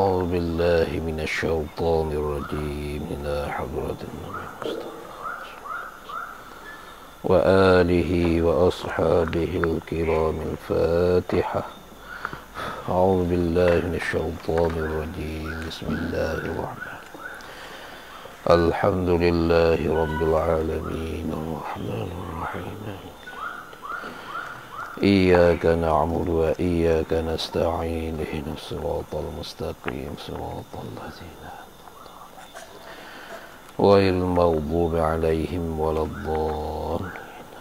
أعوذ بالله من الشيطان الرجيم إلى حضرة النبي المصطفى وآله وأصحابه الكرام الفاتحة. أعوذ بالله من الشيطان الرجيم بسم الله الرحمن الحمد لله رب العالمين الرحمن الرحيم إياك نعبد وإياك نستعين اهدنا الصراط المستقيم صراط الذين غير المغضوب عليهم ولا الضالين.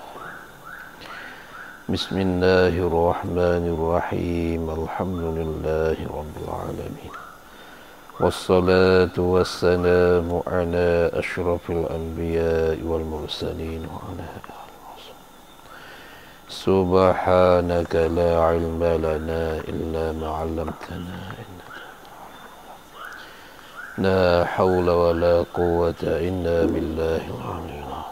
بسم الله الرحمن الرحيم الحمد لله رب العالمين والصلاة والسلام على أشرف الأنبياء والمرسلين وعلى آله سبحانك لا علم لنا إلا ما علمتنا إنك لا حول ولا قوة إلا بالله العلي العظيم.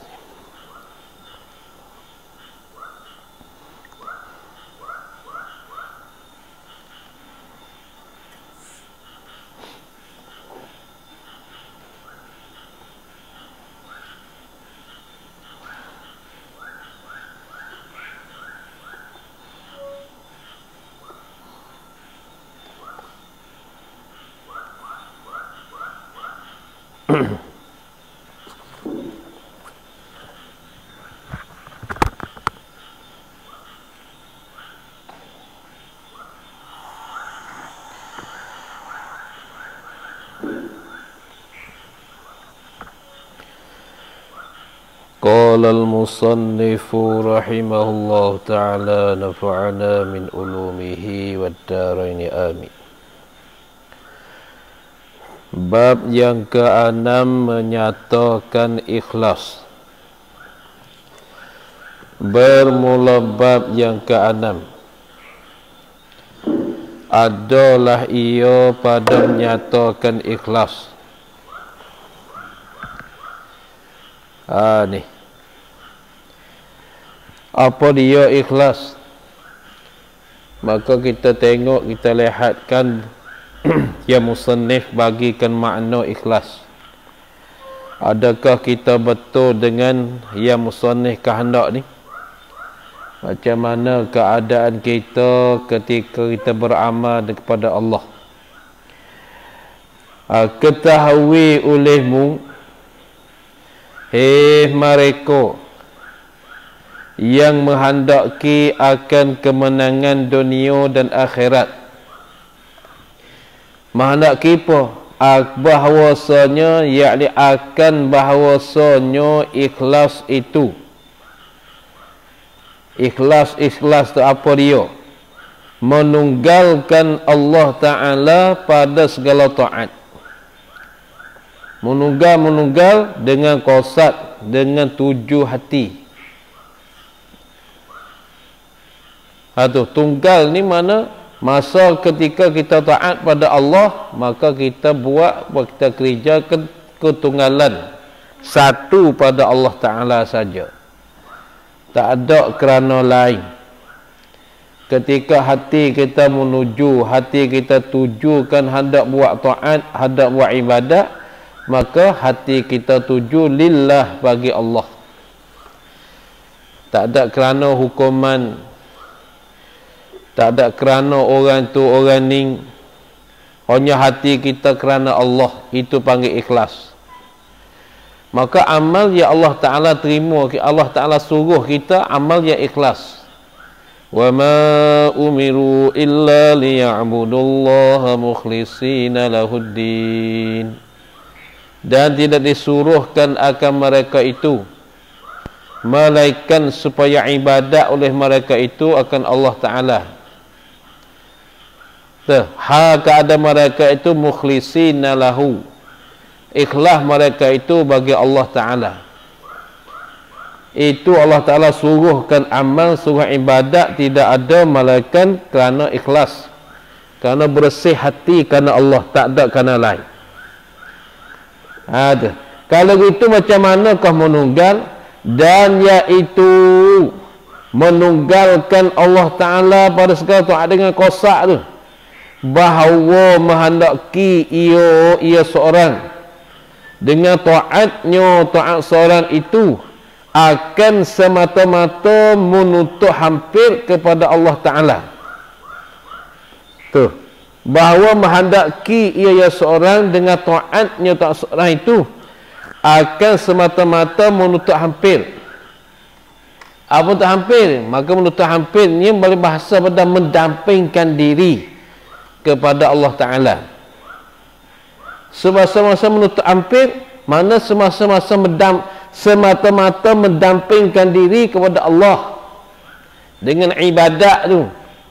قال المصنف رحمه الله تعالى نفعنا من علومه والدارين آمين. Bab yang ke-6 menyatakan ikhlas. Bermula bab yang ke-6 adalah ia pada menyatakan ikhlas. Ni apa dia ikhlas? Maka kita tengok, kita lihatkan yang musannif bagikan makna ikhlas. Adakah kita betul dengan yang musannif kehendak ni? Macam mana keadaan kita ketika kita beramal kepada Allah? Ketahui olehmu, mereka yang menghendaki akan kemenangan dunia dan akhirat. Menghendaki apa? Bahawasanya, yakni akan bahawasanya ikhlas itu. Ikhlas tu apa dia? Menunggalkan Allah Ta'ala pada segala taat. Menunggal dengan qasad, dengan tujuh hati. Tunggal ni mana? Masa ketika kita taat pada Allah, maka kita kita kerja ketunggalan satu pada Allah Ta'ala saja. Tak ada kerana lain. Ketika hati kita menuju, hati kita tujukan hendak buat taat, hendak buat ibadat, maka hati kita tuju lillah bagi Allah. Tak ada kerana hukuman, tak ada kerana orang tu orang ni, hanya hati kita kerana Allah. Itu panggil ikhlas. Maka amal yang Allah Ta'ala terima, Allah Ta'ala suruh kita amal yang ikhlas. Wa ma umiru illa liya'budullaha mukhlishina lahuddin. Dan tidak disuruhkan akan mereka itu, melainkan supaya ibadat oleh mereka itu akan Allah Ta'ala. Keadaan mereka itu mukhlishina lahu, ikhlas mereka itu bagi Allah Ta'ala. Itu Allah Ta'ala suruhkan amal, suruh ibadat tidak ada melainkan kerana ikhlas, kerana bersih hati kerana Allah, tak ada kerana lain. Kalau itu macam manakah menunggal? Dan iaitu menunggalkan Allah Ta'ala pada segala taat dengan qasad tu. bahawa menghendaki ia seorang dengan taat seorang itu akan semata-mata menuntut hampir kepada Allah Ta'ala. Tuh, bahawa menghendaki ia seorang dengan taatnya seorang itu akan semata-mata menuntut hampir. Apa untuk hampir? Maka menuntut hampir ni boleh bahasa pada mendampingkan diri kepada Allah Ta'ala. Semasa-masa menuntut hampir, mana semasa-masa semata-mata mendampingkan diri kepada Allah dengan ibadat tu.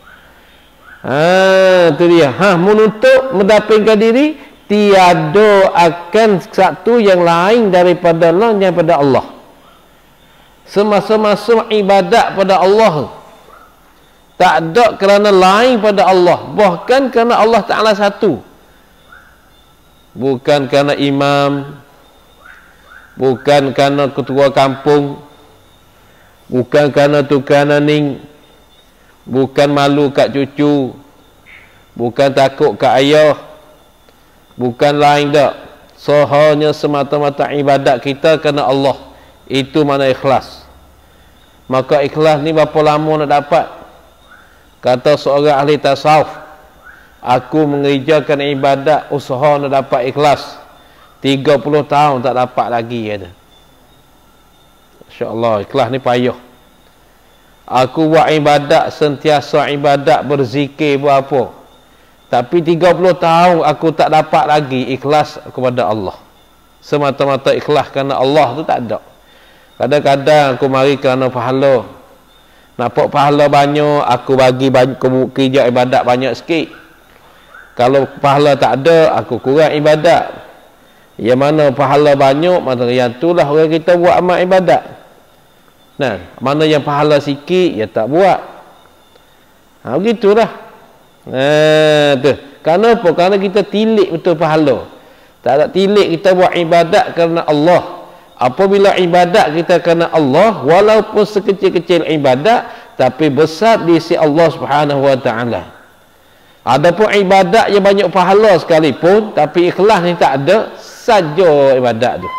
Tu dia. Menuntut mendampingkan diri, tiada akan satu yang lain daripada Allah. Semasa-masa ibadat pada Allah, tak ada kerana lain pada Allah, bahkan kerana Allah Ta'ala satu. Bukan kerana imam, bukan kerana ketua kampung, bukan kerana tukang ning, bukan malu kat cucu, bukan takut kat ayah, bukan lain tak. Hanya semata-mata ibadat kita kerana Allah. Itu mana ikhlas. Maka ikhlas ni berapa lama nak dapat? Kata seorang ahli tasawuf, aku mengerjakan ibadat usaha nak dapat ikhlas 30 tahun tak dapat lagi, kata. Insya-Allah ikhlas ni payah. Aku buat ibadat, sentiasa ibadat, berzikir, buat apa, tapi 30 tahun aku tak dapat lagi ikhlas kepada Allah. Semata-mata ikhlas kerana Allah tu tak ada. Kadang-kadang aku mari kerana pahala. Nampak pahala banyak, aku bagi banyak, kerja ibadat banyak sikit. Kalau pahala tak ada, aku kurang ibadat. Yang mana pahala banyak, maka yang itulah orang kita buat amal ibadat. Nah, mana yang pahala sikit, ya tak buat. Begitulah. Tu. Kerana apa? Kerana kita tilik betul pahala. Tak ada tilik kita buat ibadat kerana Allah. Apabila ibadat kita kerana Allah, walaupun sekecil-kecil ibadat, tapi besar di sisi Allah Subhanahu wa Ta'ala. Adapun ibadat yang banyak pahala sekalipun, tapi ikhlas ni tak ada, saja ibadat tu.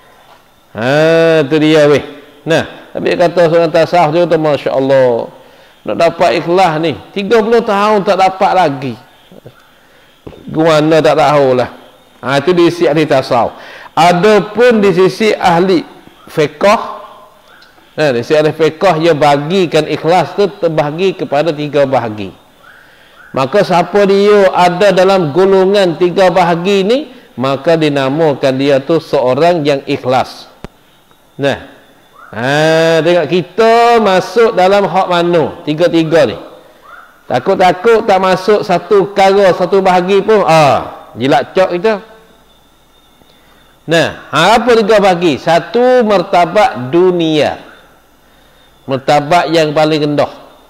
Tu dia weh. Nah, tapi kata seorang tasawuf dia tu, Masya Allah, nak dapat ikhlas ni 30 tahun tak dapat lagi. Gimana tak tahulah. Itu di sisi ahli tasawuf. Adapun di sisi ahli fiqh, di sisi ahli fiqh, dia bagikan ikhlas tu terbahagi kepada 3 bahagi. Maka siapa dia ada dalam golongan 3 bahagi ni, maka dinamakan dia tu seorang yang ikhlas. Nah, tengok kita masuk dalam hak mana 3-3 ni. Takut-takut tak masuk satu perkara, satu bahagi pun, jilat cok kita. Nah, apa 3 bahagi? Satu, martabat dunia, martabat yang paling rendah.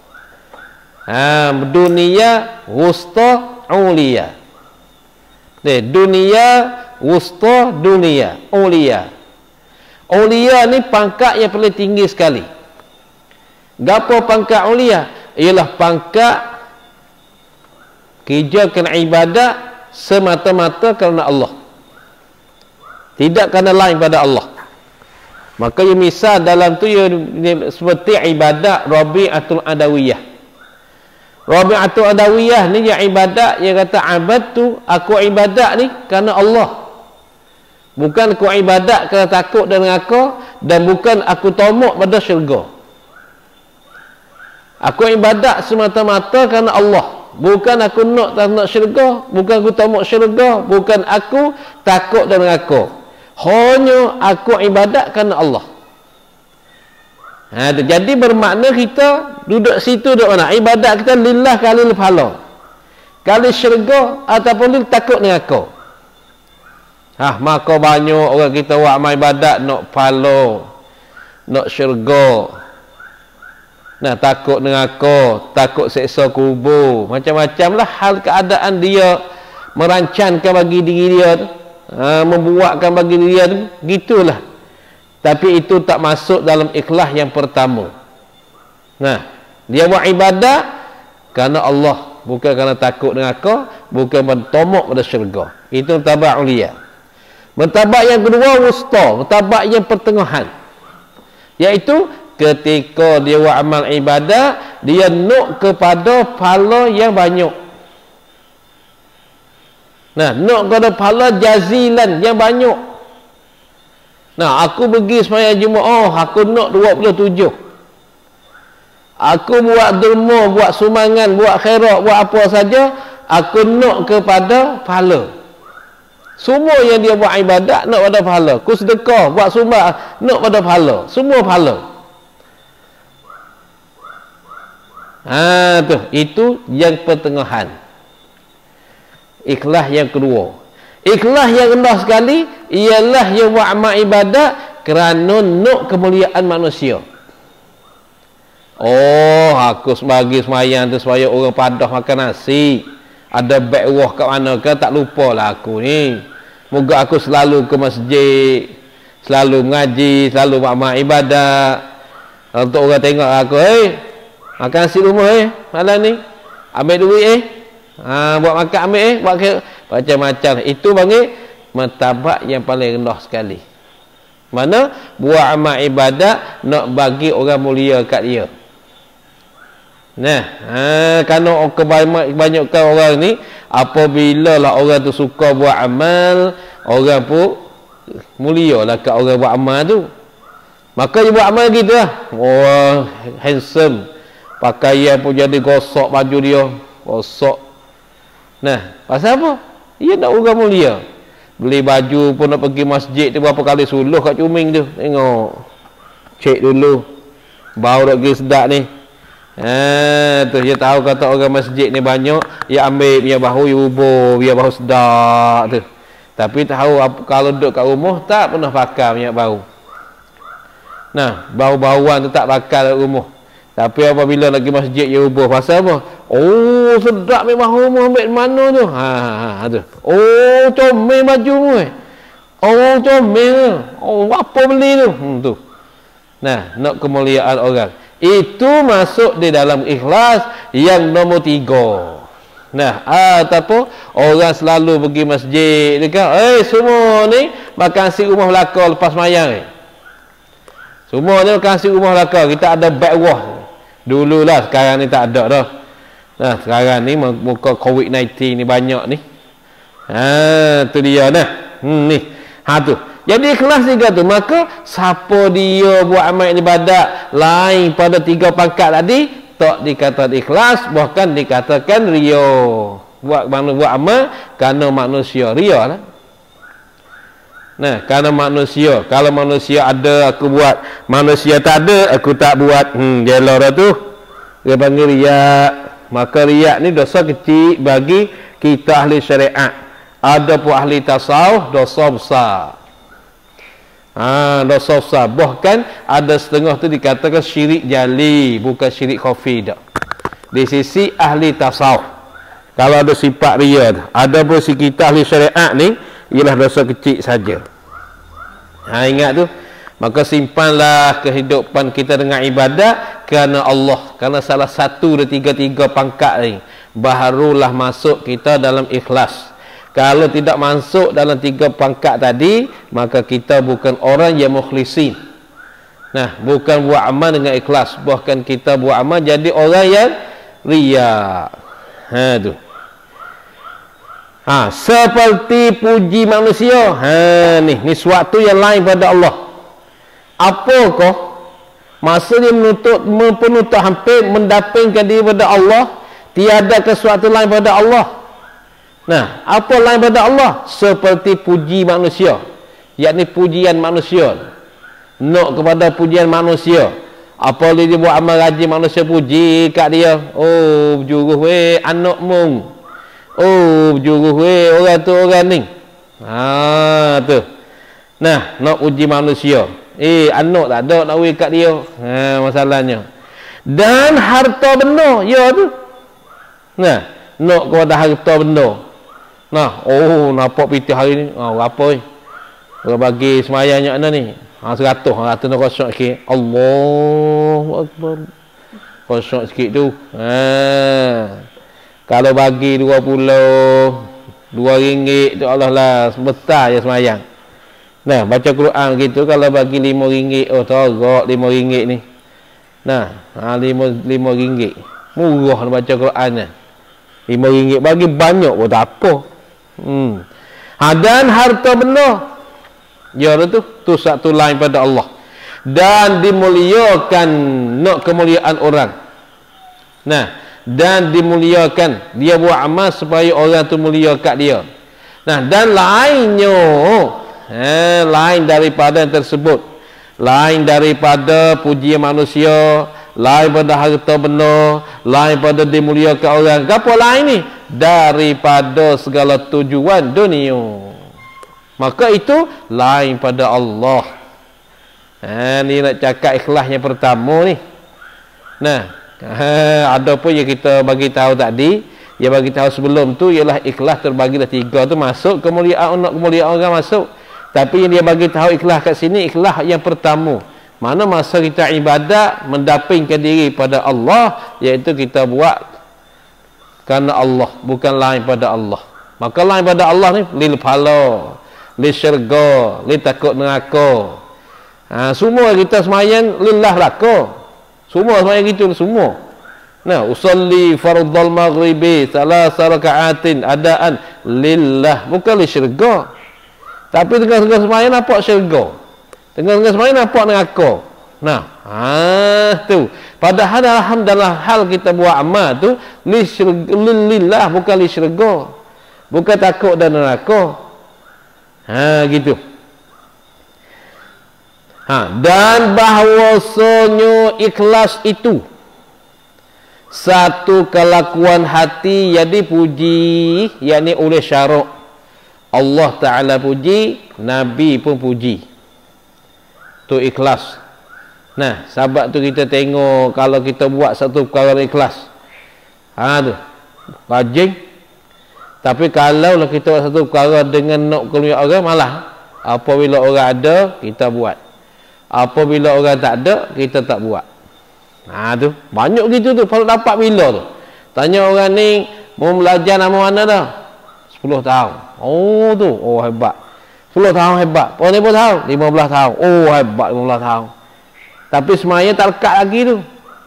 Dunia wusta ulia. Dunia wusta dunia ulia. Ulia ni pangkat yang paling tinggi sekali. Gapo pangkat ulia? Ialah pangkat kerjakan ibadat semata-mata kerana Allah, tidak kerana lain pada Allah. Maka yang misal dalam tu ia seperti ibadat Rabi'atul Adawiyah. Rabi'atul Adawiyah ni yang ibadat, yang kata abadtu, aku ibadat ni kerana Allah. Bukan aku ibadat kerana takut dan neraka, dan bukan aku tomok pada syurga. Aku ibadat semata-mata kerana Allah. Bukan aku tak nak syurga, bukan aku tomok syurga, bukan aku takut dan neraka. Hanya aku ibadat kerana Allah. Jadi bermakna kita duduk situ duduk mana? Ibadat kita lillah kali pahala, kali syurga ataupun lillah takut neraka. Maka banyak orang kita buat amal ibadat nak pahala, nak syurga, takut neraka, takut seksa kubur, macam-macam lah hal keadaan dia merancangkan bagi diri dia tu, membuatkan bagi diri dia tu, gitulah. Tapi itu tak masuk dalam ikhlas yang pertama. Dia buat ibadat kerana Allah. bukan kerana takut neraka, bukan bertomok pada syurga. Itu martabat ulia. Martabat yang kedua wusta, martabat yang pertengahan, iaitu ketika dia buat amal ibadat, dia nak kepada pahala yang banyak. Nah, nak kepada pahala jazilan yang banyak. Nah, aku pergi sembahyang Jumaat, aku nak 27. Aku buat derma, buat sumbangan, buat khairat, buat apa saja, aku nak kepada pahala. Semua yang dia buat ibadat nak pada pahala. Aku sedekah, buat sumbang, nak pada pahala. Semua pahala. Itu yang pertengahan. Ikhlas yang kedua. Ikhlas yang rendah sekali ialah yang buat amal ibadat kerana nak kemuliaan manusia. Oh, aku sebagai semayang tu supaya orang padah makan nasi, ada bekwah kat mana ke, tak lupa lah aku ni. Moga aku selalu ke masjid, selalu mengaji, selalu buat amal ibadat. Untuk orang tengok aku, makan nasi rumah malam ni, ambil duit buat makan ambil buat macam-macam. Itu panggil martabat yang paling rendah sekali. Mana buat amal ibadat nak bagi orang mulia kat dia. Nah, kerana kebanyakan orang ni, apabila lah orang tu suka buat amal, orang pun mulia lah kat orang buat amal tu. Maka dia buat amal gitu lah. Oh, handsome. Pakaian pun jadi gosok baju dia, gosok. Nah, pasal apa? Dia nak orang mulia. Beli baju pun nak pergi masjid tu berapa kali suluh kat cuming tu. Tengok. Cek dulu. Bau tak pergi sedap ni. Tu dia tahu kata orang masjid ni banyak, dia ambil biar bahu, dia ubur biar bahu sedap tu. Tapi tahu kalau duduk kat rumah tak pernah pakai minyak bau. Nah, bau-bauan tu tak pakai kat rumah. Tapi apabila lagi masjid dia ubur, pasal apa? Oh, sedap minyak bahu mu ambil mana tu? Tu. Oh, comel baju mu. Oh, comel. Oh, apa beli tu? Tu. Nah, nak kemuliaan orang. Itu masuk di dalam ikhlas yang nombor 3. Nah, ataupun orang selalu pergi masjid dekat, semua ni makan nasi rumah belaka lepas mayang. Semua ni makan nasi rumah belaka. Kita ada backwah. Dululah, sekarang ni tak ada dah. Nah, sekarang ni muka COVID-19 ni banyak ni. Tu dia nah. Ni. Tu. Jadi ikhlas juga tu. Maka siapa dia buat amal ibadat lain pada 3 pangkat tadi, tak dikatakan ikhlas, bahkan dikatakan ria. Buat amal kerana manusia, ria lah. Nah, kerana manusia. Kalau manusia ada aku buat, manusia tak ada aku tak buat. Jelah dah tu. Dia panggil riak. Maka riak ni dosa kecil bagi kita ahli syariat. Ada pun ahli tasawuf dosa besar. Dosa besar. Bahkan ada setengah tu dikatakan syirik jali, bukan syirik khafi dak. Di sisi ahli tasawuf. Kalau ada sifat ria, ada pun si kita ahli syariat ni ialah dosa kecil saja. Ingat tu. Maka simpanlah kehidupan kita dengan ibadat kerana Allah, kerana salah satu dari 3 pangkat ni, barulah masuk kita dalam ikhlas. Kalau tidak masuk dalam 3 pangkat tadi, maka kita bukan orang yang mukhlisin. Nah, bukan buat amal dengan ikhlas, bahkan kita buat amal jadi orang yang riya. Tu. Seperti puji manusia. Ni suatu yang lain pada Allah. Apakah masa dia menuntut hampir mendapingkan diri pada Allah, tiada sesuatu lain pada Allah. Nah, apa lain pada Allah? Seperti puji manusia, yakni pujian manusia. Nak kepada pujian manusia. Apa dia buat amal rajin, manusia puji kat dia. Oh, berjuruh weh anak mung. Oh, berjuruh weh orang tu orang ni. Tu. Nah, nak puji manusia. Anak tak ada nak weh kat dia. Masalahnya. Dan harta benda, ya tu. Nah, nak kepada harta benda. Nah, nampak pitih hari ni. Apa ni? Orang bagi semayangnya mana ni? 100 nak kosong sikit. Allahu Akbar. Kosong sikit tu. Kalau bagi 20 RM2 tu Allah lah sebentar je semayang. Nah, baca Quran gitu kalau bagi RM5, oh terok RM5 ni. Nah, RM5. Murah nak baca Quran ni. RM5 bagi banyak pun tak apa. Dan harta benda. Ya tu satu lain pada Allah. Dan dimuliakan nak kemuliaan orang. Nah, dan dimuliakan dia buat amal supaya orang tu mulia kat dia. Nah, dan lainnya lain daripada yang tersebut, lain daripada pujian manusia, lain pada harta benda, lain pada dimuliakan orang. Apa lain ni? Daripada segala tujuan dunia. Maka itu lain pada Allah. Ni nak cakap ikhlasnya pertama ni. Nah, ada pun yang kita bagi tahu tadi, yang bagi tahu sebelum tu ialah ikhlas terbagi dah 3 tu masuk kemuliaan, nak kemuliaan orang masuk. Tapi yang dia bagi tahu ikhlas kat sini, ikhlas yang pertama. Mana masa kita ibadat mendapingkan diri pada Allah, iaitu kita buat kerana Allah, bukan lain pada Allah. Maka lain pada Allah ni lil phala, lil syurga, lil takut neraka. Semua kita semayang lillah laka. Semua semayang gitu semua. Nah, usalli fardal maghribi salasa raka'atin adaan lillah, bukan li syurga. Tapi tengah-tengah semayang nampak syurga, tengah-tengah semayang nampak neraka. Nah, tu. Padahal dalam hal kita buat amal tu lillah, bukan li syurga, bukan takut dan neraka. Gitu. Dan bahawasanya ikhlas itu satu kelakuan hati yang dipuji, yakni oleh syarak. Allah Ta'ala puji, Nabi pun puji. Tu ikhlas. Nah, sebab tu kita tengok kalau kita buat satu perkara ikhlas, tu rajin. Tapi kalau lah kita buat satu perkara dengan nak keluar orang, malah apabila orang ada kita buat, apabila orang tak ada kita tak buat. Tu banyak gitu tu. Kalau dapat bila tu tanya orang ni mau belajar nama mana dah? 10 tahun. Tu hebat. 10 tahun hebat. 15 tahun, 15 tahun. Hebat 15 tahun. Tapi semaya tak lekat lagi tu.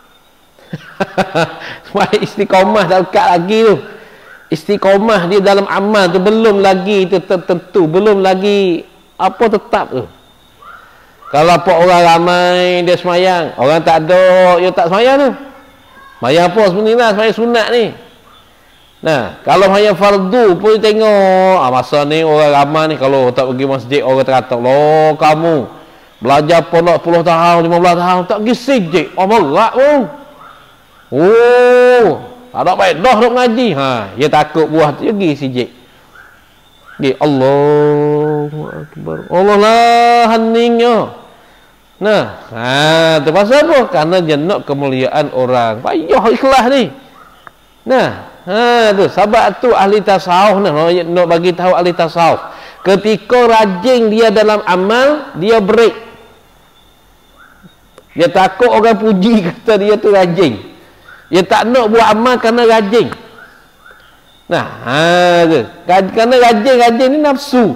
Semaya istiqamah tak lekat lagi tu. Istiqamah dia dalam amal tu belum lagi tertentu, belum lagi apa tetap tu. Kalau apa orang ramai dia semayang, orang tak ada, dia tak semayang tu. Semayang apa sebenarnya? Semayang sunat ni. Nah, kalau semayang fardu pun tengok, masa ni orang ramai ni, kalau tak pergi masjid, orang terkata, loh kamu belajar pondok 10 tahun, 15 tahun, tak pergi sijik, berat pun. Tak ada baik dah duk ngaji. Dia takut buah tu pergi sijik. Allahu Akbar, Allah lah heningnya. Nah, tu pasal apa? Karena dia nak kemuliaan orang. Payah ikhlas ni. Nah, tu sebab tu ahli tasawuf nak bagi tahu ahli tasawuf. Ketika rajin dia dalam amal, dia break. Dia takut orang puji kata dia tu rajin. Dia tak nak buat amal kerana rajin. Nah, kerana rajin-rajin ni nafsu.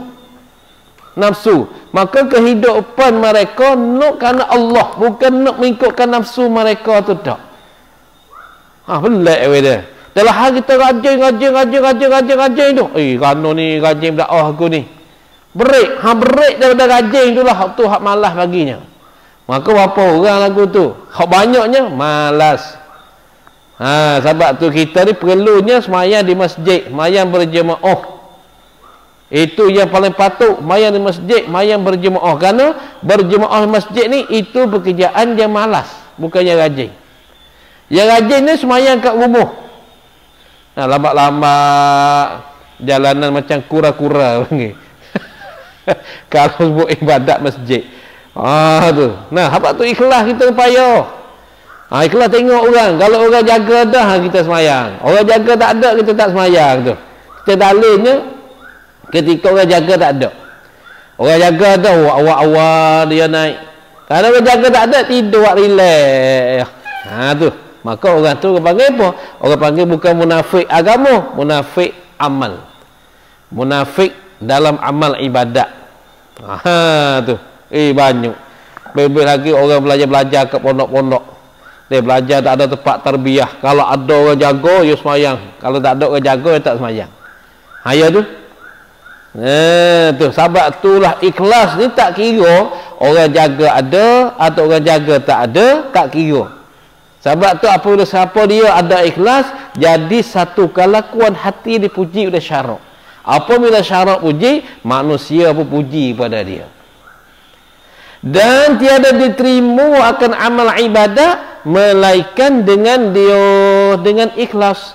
Maka kehidupan mereka nak kerana Allah, bukan nak mengikutkan nafsu mereka tu tak. Pelik dia. Dalam hal kita rajin tu. Kerana ni rajin berdakwah aku ni. Break daripada rajin tu lah tu hak malas baginya. Maka berapa orang lagu tu? Hak banyaknya malas. Sebab tu kita ni perlunya semayang di masjid, semayang berjemaah. Itu yang paling patut, semayang di masjid, semayang berjemaah. Kerana berjemaah di masjid ni itu pekerjaan yang malas, bukan yang rajin. Yang rajin ni semayang kat rumah. Lambat-lambat jalanan macam kura-kura panggil. Kalau sebut ibadat masjid. Tu. Apa tu ikhlas kita payah. Ikhlas tengok orang. Kalau orang jaga dah, kita semayang. Orang jaga tak ada, kita tak semayang tu. Kita dalilnya ketika orang jaga tak ada. Orang jaga ada, awal-awal dia naik. Kalau orang jaga tak ada, tidur, relax. Tu. maka orang tu orang panggil apa? Orang panggil bukan munafik agama, munafik amal. Munafik dalam amal ibadat. Tu. Banyak. Lebih lagi orang belajar-belajar ke pondok-pondok. Dia belajar tak ada tempat tarbiyah. Kalau ada orang jaga, dia semayang. Kalau tak ada orang jaga, dia tak semayang. Ya tu. Tu. Sebab itulah ikhlas ni tak kira orang jaga ada atau orang jaga tak ada, tak kira. Sebab tu apabila siapa dia ada ikhlas, jadi satu kelakuan hati dipuji oleh syarak. Apabila syarak puji, manusia pun puji pada dia. Dan tiada diterima akan amal ibadah melainkan dengan dia dengan ikhlas.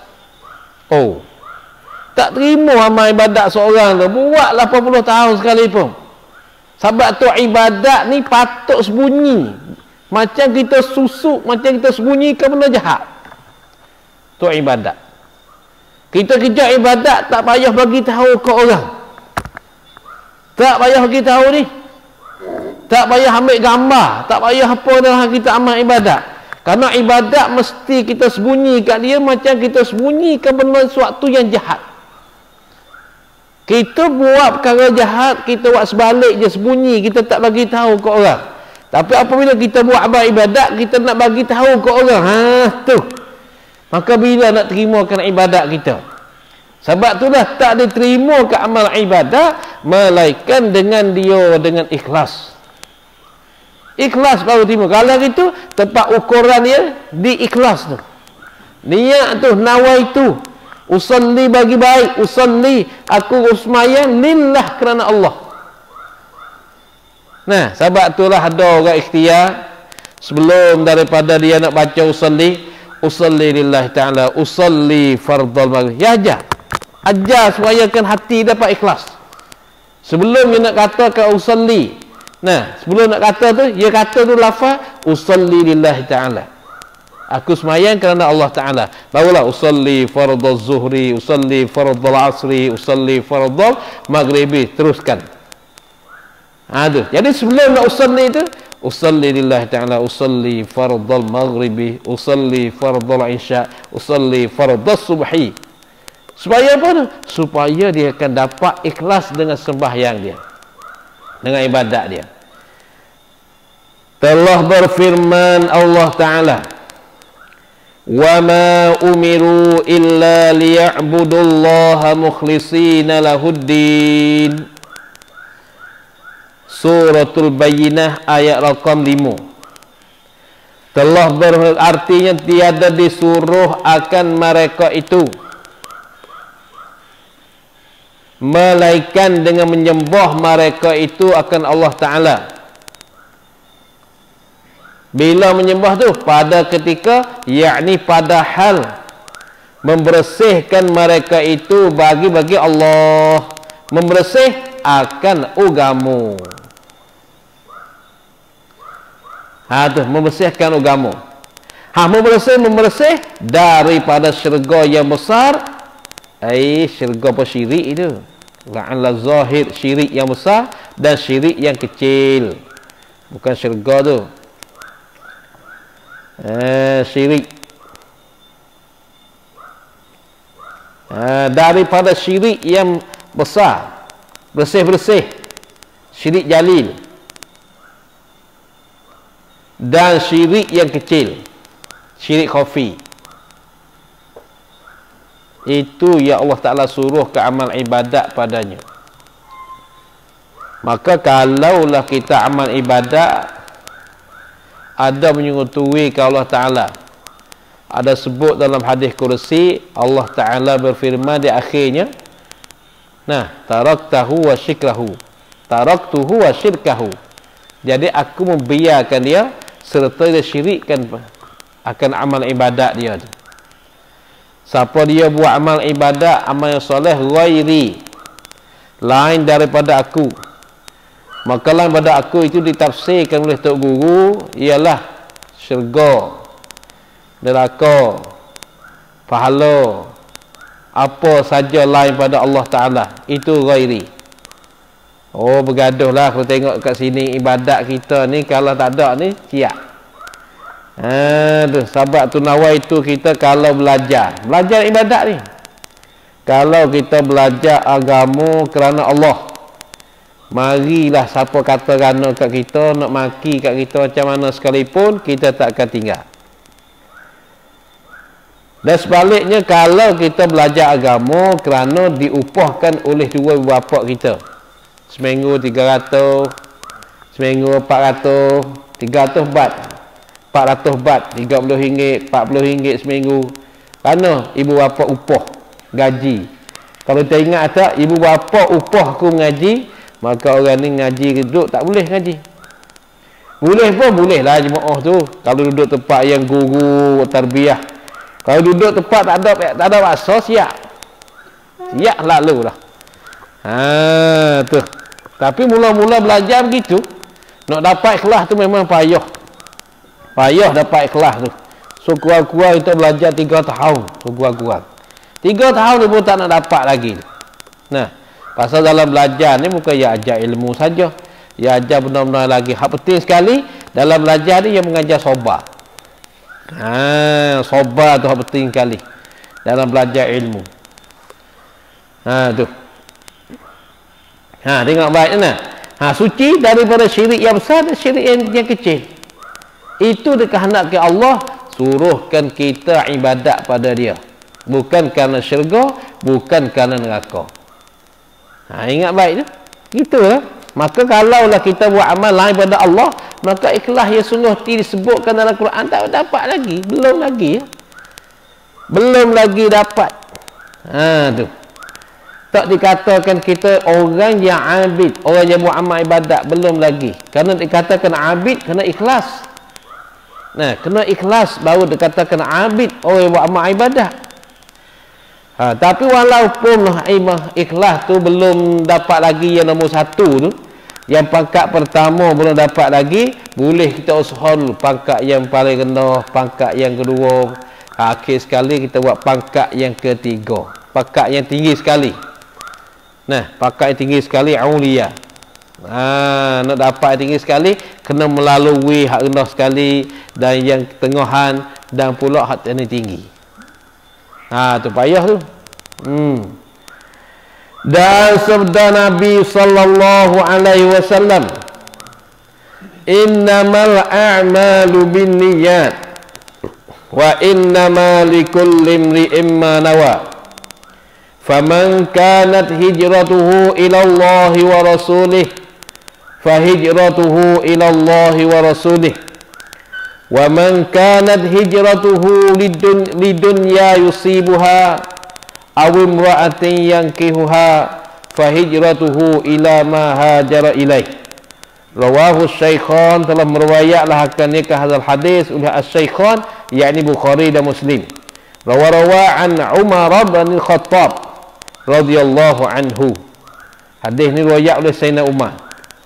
Tak terima amal ibadat seorang tu buat 80 tahun sekalipun. Sebab tu ibadat ni patut sembunyi. Macam kita susuk, macam kita sembunyikan benda jahat. Tu ibadat. Kita kerja ibadat tak payah bagi tahu ke orang. Tak payah bagi tahu ni. Tak payah ambil gambar, tak payah apa dalam kita amal ibadat. Karena ibadat mesti kita sembunyikan dia macam kita sembunyikan benda sesuatu yang jahat. Kita buat perkara jahat, kita buat sebalik je, sembunyi, kita tak bagi tahu ke orang. Tapi apabila kita buat amal ibadat, kita nak bagi tahu ke orang. Tu. Maka bila nak terimakan ibadat kita? Sebab itulah tak diterima ke amal ibadat melainkan dengan dia dengan ikhlas. Ikhlas baru terima. Kalau itu tempat ukuran dia di ikhlas tu. Niat tu, nawaitu, usalli bagi baik, usalli aku usmayan lillah kerana Allah. Nah, sebab itulah ada orang ikhtiar sebelum daripada dia nak baca usalli lillahi ta'ala, usalli fardal maghrib. Ya ajar supaya kan hati dapat ikhlas. Sebelum dia nak katakan usalli, nah, sebelum nak kata tu, dia kata tu lafaz usalli lillahi ta'ala. Aku semayang kerana Allah Ta'ala. Barulah usalli fardal zuhri, usalli fardal asri, usalli fardal maghribi. Teruskan. Tu. Jadi sebelum nak usalli tu, usalli lillahi ta'ala, usalli fardal maghribi, usalli fardal isya, usalli fardal subhi. Supaya apa tu? Supaya dia akan dapat ikhlas dengan sembahyang dia, dengan ibadat dia. Telah berfirman Allah Ta'ala, wa ma umiru illa liya'budullaha mukhlishina lahuddin. Suratul Bayyinah ayat rakam 5. Telah berartinya tiada disuruh akan mereka itu melainkan dengan menyembah mereka itu akan Allah Ta'ala. Bila menyembah tu? Pada ketika, yakni pada hal membersihkan mereka itu bagi Allah, membersih akan agama. Tu, membersihkan agama. Membersih daripada syurga yang besar. Syurga apa syirik itu? La'alla zahir syirik yang besar dan syirik yang kecil. Bukan syurga tu. Syirik. Daripada syirik yang besar. Bersih-bersih. Syirik jalil. Dan syirik yang kecil. Syirik khafi. Itu yang Allah Ta'ala suruh ke amal ibadat padanya. Maka kalaulah kita amal ibadat ada menyertui ke Allah Ta'ala, ada sebut dalam hadis kursi, Allah Ta'ala berfirman di akhirnya, taraktahu wa syikrahu, taraktuhu wa syirkahu. Jadi aku membiarkan dia serta dia syirikkan akan amal ibadat dia tu. Siapa dia buat amal ibadat, amal yang soleh, ghairi, lain daripada aku, maka lain daripada aku itu ditafsirkan oleh Tok Guru ialah syurga, neraka, pahala, apa saja lain pada Allah Ta'ala, itu ghairi. Bergaduhlah kalau tengok kat sini ibadat kita ni, kalau tak ada ni siap. Sebab tu nawaitu kita kalau belajar ibadat ni, kalau kita belajar agama kerana Allah, marilah siapa kata kerana kat kita, nak maki kat kita macam mana sekalipun, kita tak akan tinggal. Dan sebaliknya, kalau kita belajar agama kerana diupahkan oleh dua bapa kita, seminggu 300, seminggu 400, 300 bat, 400 bat, RM30, RM40 seminggu, kerana ibu bapa upah gaji. Kalau kita ingat tak, ibu bapa upah aku mengaji, maka orang ni ngaji duduk tak boleh ngaji. Boleh pun boleh lah jemaah tu, kalau duduk tempat yang guru tarbiyah. Kalau duduk tempat tak ada masa, siap lalu lah. Tu. Tapi mula-mula belajar begitu, nak dapat ikhlas tu memang payah dapat ikhlas tu. So kurang-kurang kita belajar 3 tahun, so kurang-kurang 3 tahun ni pun tak nak dapat lagi. Nah, pasal dalam belajar ni bukan ya ajar ilmu saja, ya ajar benda-benda lagi. Hak penting sekali dalam belajar ni, yang mengajar sabar. Sabar tu hak penting sekali dalam belajar ilmu. Tu. Tengok baik ni. Suci daripada syirik yang besar dan syirik yang kecil. Itu dikehendaki Allah, suruhkan kita ibadat pada dia, bukan kerana syurga, bukan kerana neraka. Ingat baik tu. Gitulah. Maka kalaulah kita buat amal lain pada Allah, maka ikhlas yang sungguh disebutkan dalam Quran tak dapat lagi, belum lagi dapat. Tu. Tak dikatakan kita orang yang abid, orang yang buat amal ibadat, belum lagi. Kerana dikatakan abid kena ikhlas. Kena ikhlas baru dikatakan abid, orang yang buat amal ibadat. Tapi walaupun ikhlas tu belum dapat lagi yang nombor 1 tu, yang pangkat pertama belum dapat lagi, boleh kita usaha dulu pangkat yang paling rendah, pangkat yang kedua, akhir sekali kita buat pangkat yang ketiga, pangkat yang tinggi sekali. Pangkat yang tinggi sekali aulia. Nak dapat yang tinggi sekali, kena melalui hak rendah sekali, dan yang tengahan, dan pula hak yang tinggi. Tu payah tu. Dan sabda Nabi sallallahu alaihi wasallam, innamal a'malu binniyat wa innama likulli imri'in ma nawa, faman kanat hijratuhu ila Allah wa rasulih fahijratuhu ila Allah wa rasulih, wa man kanat hijratuhu lidunya yusibuha aw imra'atin yankihuha fahijratuhu ila ma hajara ilaih. Rawahu Syaikhan, telah meriwayatlah akan nikah hadal hadis oleh Asy-Syaikhan, yakni Bukhari dan Muslim. Rawa an Umar bin Khattab radhiyallahu anhu. Hadis ni riwayat oleh Sayyidina Umar.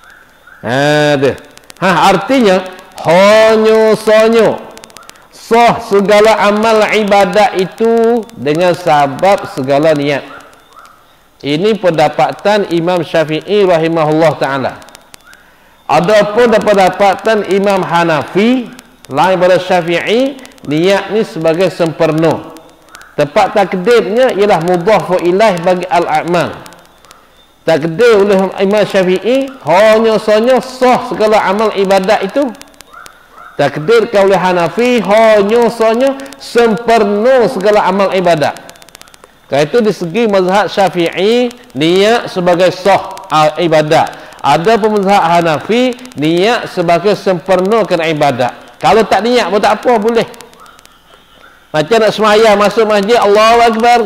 Artinya hanya sah segala amal ibadat itu dengan sebab segala niat. Ini pendapatan Imam Syafi'i rahimahullah ta'ala. Adapun pendapatan Imam Hanafi lain pada Syafi'i, niat ni sebagai sempurna. Tepat takdirnya ialah mudhafu ilaih bagi al-a'mal. Takdir oleh Imam Syafi'i hanya sah segala amal ibadat itu. Takdirkan oleh Hanafi hanya sempurna segala amal ibadat. Kerana itu di segi mazhab Syafi'i, niat sebagai sah ibadat. Ada pun mazhab Hanafi, niat sebagai sempurnakan ibadat. Kalau tak niat pun tak apa, boleh. Macam nak semayang masuk masjid, Allahu Akbar.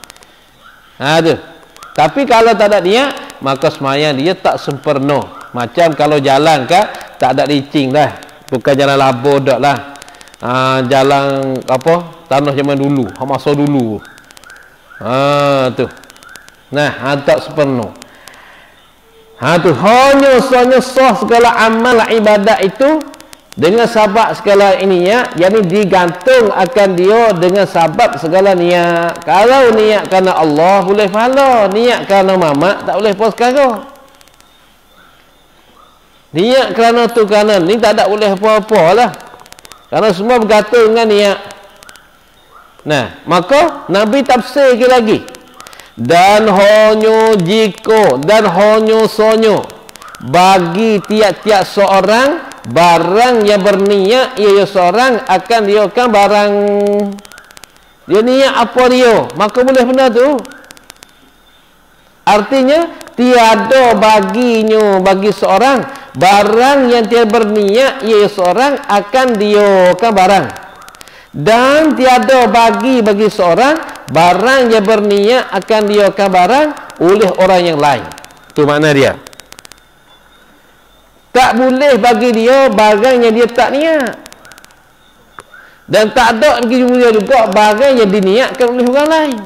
Tapi kalau tak ada niat, maka semayang dia tak sempurna. Macam kalau jalan kan, tak ada licin dah. Bukan jalan labur dak lah. Jalan apa? Tanah zaman dulu, masa dulu. Tu. Tak sempurna. Tu hanya sah segala amal ibadat itu dengan sebab segala ininya, yakni digantung akan dia dengan sebab segala niat. Kalau niat kerana Allah boleh pahala, niat kerana mamak tak boleh puas sekarang. Niat kerana tu kerana ni tak ada boleh apa-apa lah. Kerana semua bergantung dengan niat. Nah, maka Nabi tafsir lagi. Dan honyo jiko dan honyo sonyo bagi tiap-tiap seorang barang yang berniat ia seorang akan dia akan barang dia niat apa dia, maka boleh benda tu. Artinya tiada baginya bagi seorang barang yang dia berniat ia seorang akan dia akan barang. Dan tiada bagi seorang barang yang berniat akan dia akan barang oleh orang yang lain. Itu makna dia. Tak boleh bagi dia barang yang dia tak niat. Dan tak ada bagi dia juga barang yang diniatkan oleh orang lain.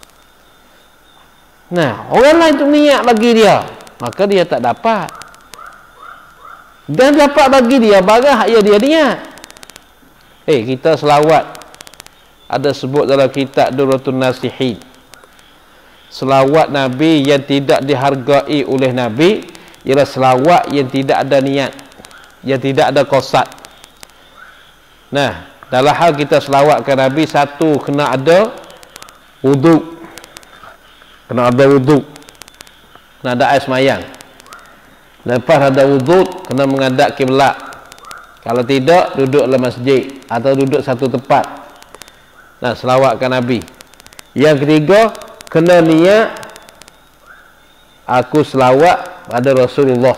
Nah, orang lain tu niat bagi dia, maka dia tak dapat. Dan dapat bagi dia barang yang dia niat. Kita selawat. Ada sebut dalam kitab Durratun Nasihin. Selawat Nabi yang tidak dihargai oleh Nabi ialah selawat yang tidak ada niat, yang tidak ada qasad. Nah, dalam hal kita selawatkan Nabi, satu kena ada wuduk. Kena ada wuduk. Kena ada air semayang. Lepas ada wuduk, kena menghadap kiblat. Kalau tidak, duduk dalam masjid atau duduk satu tempat. Nah, selawatkan Nabi. Yang ketiga, kena niat aku selawat pada Rasulullah.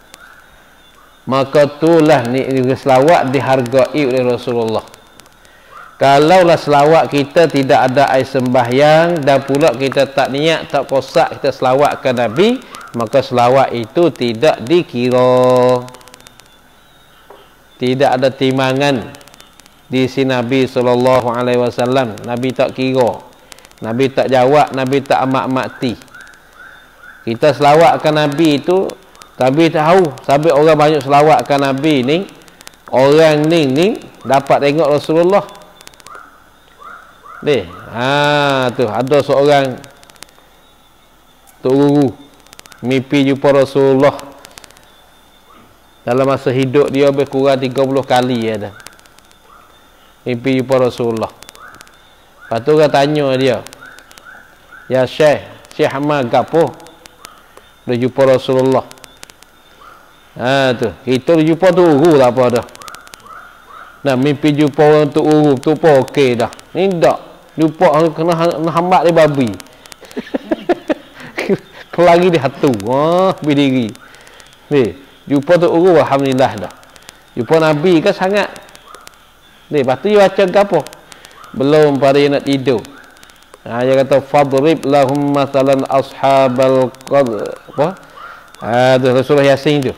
Maka itulah ni selawat dihargai oleh Rasulullah. Kalaulah selawat kita tidak ada air sembahyang dan pula kita tak niat, tak qasad kita selawatkan Nabi, maka selawat itu tidak dikira. Tidak ada timbangan di sisi Nabi SAW. Nabi tak kira, Nabi tak jawab, Nabi tak amat-amati. Kita selawatkan Nabi itu, Nabi tahu sampai orang banyak selawatkan Nabi ni, orang ni dapat tengok Rasulullah. Tu ada seorang Tok Guru mimpi jumpa Rasulullah. Dalam masa hidup dia lebih kurang 30 kali ada mimpi jumpa Rasulullah. Lepas tu orang tanya dia, ya Syekh Ahmad gapo dia jumpa Rasulullah? Tu kita jumpa tu guru tak apa dah. Nah, mimpi jumpa orang tu guru tu pun okey dah. Ni tak jumpa kena hambat dia babi. Kelagi dia hatu. Berdiri. Ni jumpa tu guru alhamdulillah dah. Jumpa Nabi kan sangat. Ni lepas tu dia baca apa? Belum pada dia nak tidur. Dia kata fadrib lahum masalan ashabal qadr. Apa? Tu surah Yasin tu.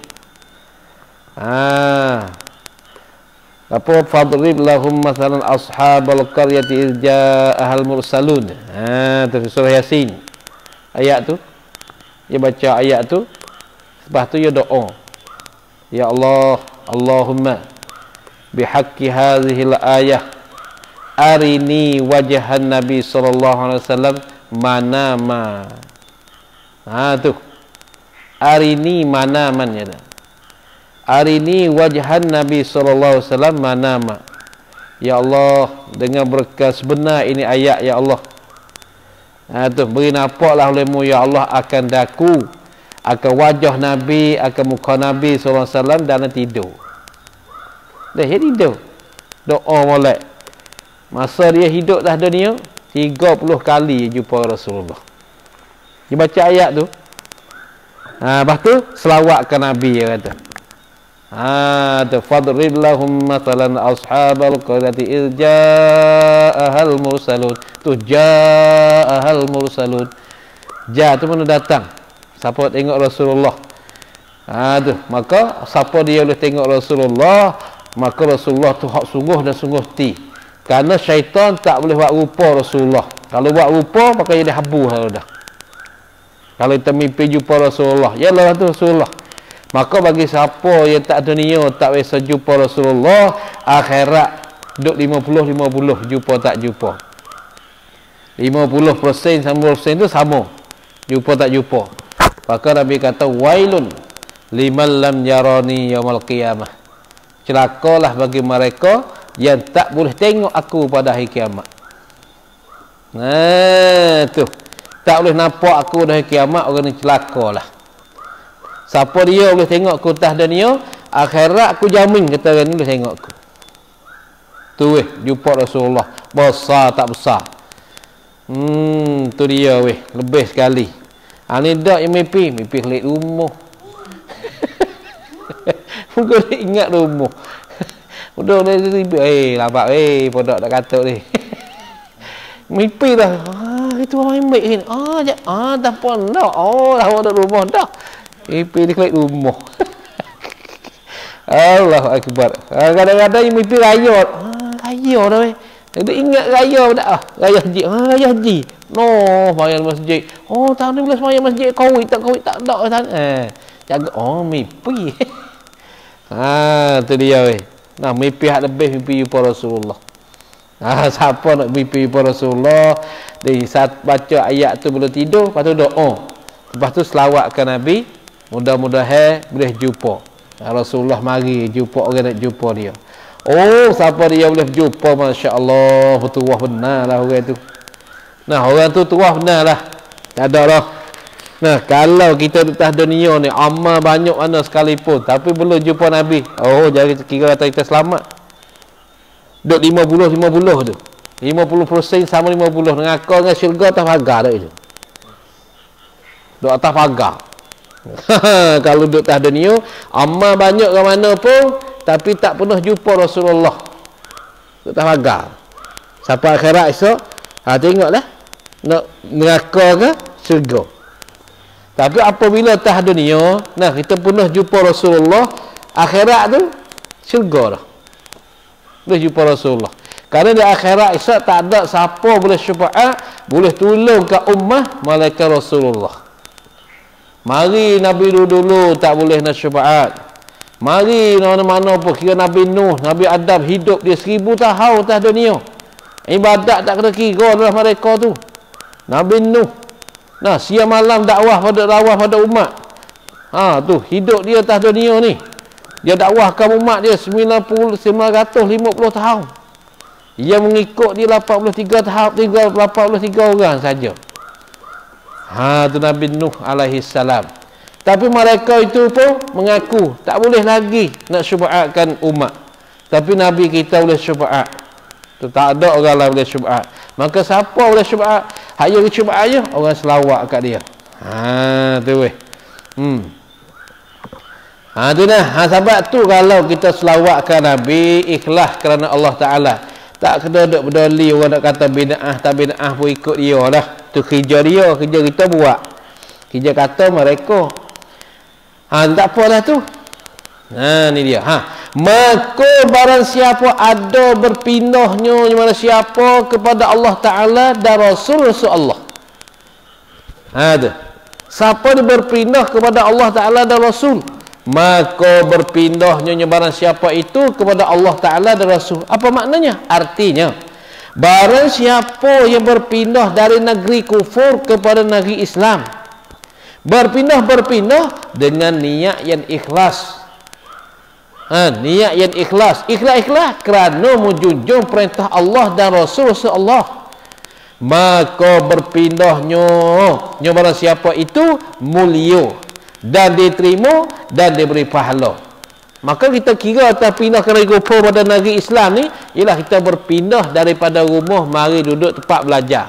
Apa fadrib lahum masalan ashabal qaryati iz ja'ahal mursalun. Tu surah Yasin. Ayat tu. Dia baca ayat tu. Lepas tu dia doa. Ya Allah, Allahumma bihaqqi hadhil ayah arini wajhan Nabi sallallahu alaihi wasallam manama. Tu. Arini manaman ya. Arini wajhan Nabi sallallahu alaihi wasallam manama. Ya Allah, dengan berkas benar ini ayat ya Allah. Tu beri nampaklah olehmu ya Allah akan daku, akan wajah Nabi, akan muka Nabi sallallahu alaihi wasallam dalam tidur. Dia tidur. Doa molek. Masa dia hidup dah dunia 30 kali jumpa Rasulullah. Dia baca ayat tu. Lepas tu selawatkan Nabi dia kata. Tu fadrib lahum matalan ashabal qaryati iz ja'ahal mursalun. Tu ja'ahal mursalun. Ja tu mana datang. Siapa tengok Rasulullah. Tu maka siapa dia boleh tengok Rasulullah, maka Rasulullah tu hak sungguh dan sungguh ti. Kerana syaitan tak boleh buat rupa Rasulullah. Kalau buat rupa maka dia habu dah. Kalau kita mimpi jumpa Rasulullah, yalah tu Rasulullah. Maka bagi siapa yang tak dunia tak biasa jumpa Rasulullah, akhirat duk 50-50 jumpa tak jumpa. 50% sama % tu sama. Jumpa tak jumpa. Maka Nabi kata wailun liman lam yarani yaumil qiyamah. Celakalah bagi mereka yang tak boleh tengok aku pada hari kiamat. Nah, tu. Tak boleh nampak aku pada hari kiamat, orang ni celaka lah. Siapa dia boleh tengok aku atas dunia, akhirat aku jamin kata orang ni boleh tengok aku. Tu jumpa Rasulullah. Besar tak besar. Tu dia lebih sekali. Ni dak yang mimpi kelik rumah. Mungkin dia ingat rumah. Udah lambat podok tak katuk ni. Mimpi dah. Itu orang ambil ni. Tak apa dak. Dah ada rumah dah. Mimpi dia kelik rumah. Allahu akbar. Kadang-kadang yang mimpi raya. Raya dah dia ingat raya tak raya haji. Raya haji. Sembahyang masjid. Tahun ni boleh sembahyang masjid. Kawit tak dak jaga mimpi. Tu dia mimpi hak lebih mimpi jumpa Rasulullah. Siapa nak mimpi jumpa Rasulullah, dia saat baca ayat tu belum tidur, lepas tu doa. Lepas tu selawatkan Nabi, mudah-mudahan boleh jumpa. Rasulullah mari jumpa orang nak jumpa dia. Siapa dia boleh jumpa, masya-Allah, tuah benar lah orang tu. Orang tu tuah benar lah. Tak ada lah. Kalau kita di atas dunia ni amal banyak mana sekalipun tapi belum jumpa Nabi, jangan kira kata kita selamat. Duk 50 tu. 50% sama 50 dengan akal dengan syurga atas pagar dak itu. Duk atas pagar. Kalau duk atas dunia amal banyak ke mana pun tapi tak pernah jumpa Rasulullah. Duk atas pagar. Sampai akhirat esok, tengoklah nak neraka ke syurga. Tapi apabila atas dunia, kita pernah jumpa Rasulullah, akhirat tu syurga dah. Boleh jumpa Rasulullah. Kerana di akhirat esok tak ada siapa boleh syafaat, boleh tolong ke ummah malaikat Rasulullah. Mari Nabi dulu tak boleh nak syafaat. Mari mana-mana pun kira Nabi Nuh, Nabi Adam hidup dia 1000 tahun atas dunia. Ibadat tak kena kira adalah mereka tu. Nabi Nuh siang malam dakwah pada umat. Tu hidup dia atas dunia ni. Dia dakwahkan umat dia 950 tahun. Dia mengikut dia 83 tahun, 83 orang saja. Tu Nabi Nuh alaihi salam. Tapi mereka itu pun mengaku tak boleh lagi nak syufaatkan umat. Tapi Nabi kita boleh syufaat. Tu tak ada orang lain boleh syufaat. Maka siapa boleh syufaat? Hanya syufaat je orang selawat kat dia. Tu tu sebab tu kalau kita selawatkan Nabi ikhlas kerana Allah Taala. Tak kena duk berdoli orang nak kata bid'ah tak bid'ah pun ikut dia lah. Tu kerja dia, kerja kita buat. Kerja kata mereka. Tak apalah tu. Ni dia. Maka barang siapa ada berpindahnya mana siapa kepada Allah Ta'ala dan Rasul Allah. Siapa dia berpindah kepada Allah Ta'ala dan Rasul, maka berpindahnya barang siapa itu kepada Allah Ta'ala dan Rasul. Apa maknanya? Artinya barang siapa yang berpindah dari negeri kufur kepada negeri Islam, berpindah dengan niat yang ikhlas. Niat yang ikhlas kerana menjunjung perintah Allah dan Rasul Allah, maka berpindahnya barang siapa itu mulia dan diterima dan diberi pahala. Maka kita kira atas pindah ke negeri kufur pada negeri Islam ni ialah kita berpindah daripada rumah mari duduk tempat belajar.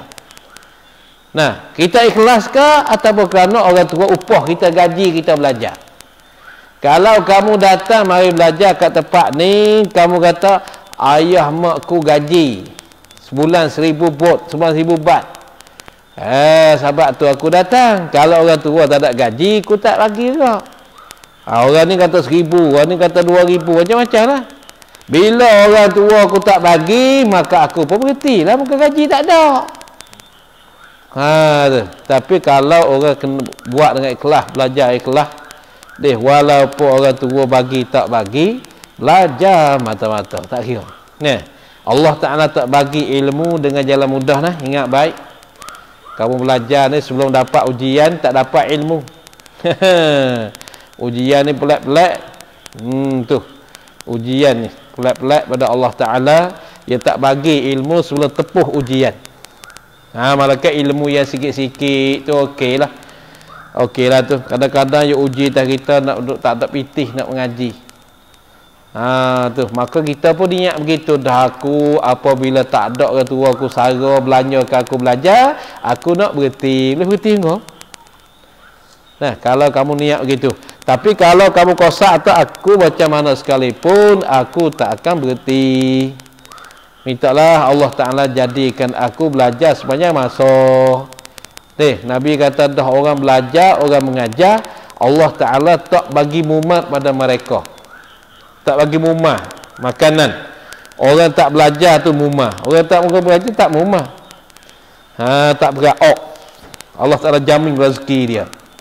Kita ikhlas ke ataupun kerana orang tua upah kita gaji kita belajar. Kalau kamu datang mari belajar kat tempat ni, kamu kata ayah makku gaji sebulan 1000 baht. Sebab tu aku datang. Kalau orang tua tak ada gaji, aku tak bagi juga. Orang ni kata 1000, orang ni kata 2000, macam-macam lah. Bila orang tua aku tak bagi, maka aku pun berhentilah, maka gaji tak ada. Tapi kalau orang kena buat dengan ikhlas, belajar ikhlas, walaupun orang tua bagi tak bagi, belajar mata-mata tak kira. Allah Ta'ala tak bagi ilmu dengan jalan mudah. Ingat baik, kamu belajar ni sebelum dapat ujian tak dapat ilmu. Ujian ni pelik-pelik. Tu Ujian ni pelik-pelik pada Allah Ta'ala, dia tak bagi ilmu sebelum tepuh ujian. Malaikat ilmu yang sikit-sikit tu okey lah. Okey lah tu. Kadang-kadang dia uji kita nak duduk tak ada pitih nak mengaji. Tu, maka kita pun niat begitu dah. Aku apabila tak ada orang tua aku sara belanja ke aku belajar, aku nak berhenti. Boleh berhenti kau? Nah, kalau kamu niat begitu. Tapi kalau kamu kosak atau aku macam mana sekalipun, aku tak akan berhenti. Mintalah Allah Ta'ala jadikan aku belajar sepanjang masa. Nabi kata dah orang belajar, orang mengajar, Allah Ta'ala tak bagi mumat pada mereka. Tak bagi mumah makanan. Orang tak belajar tu mumah. Orang tak belajar tak mumah. Tak beraok. Allah Ta'ala jamin rezeki dia.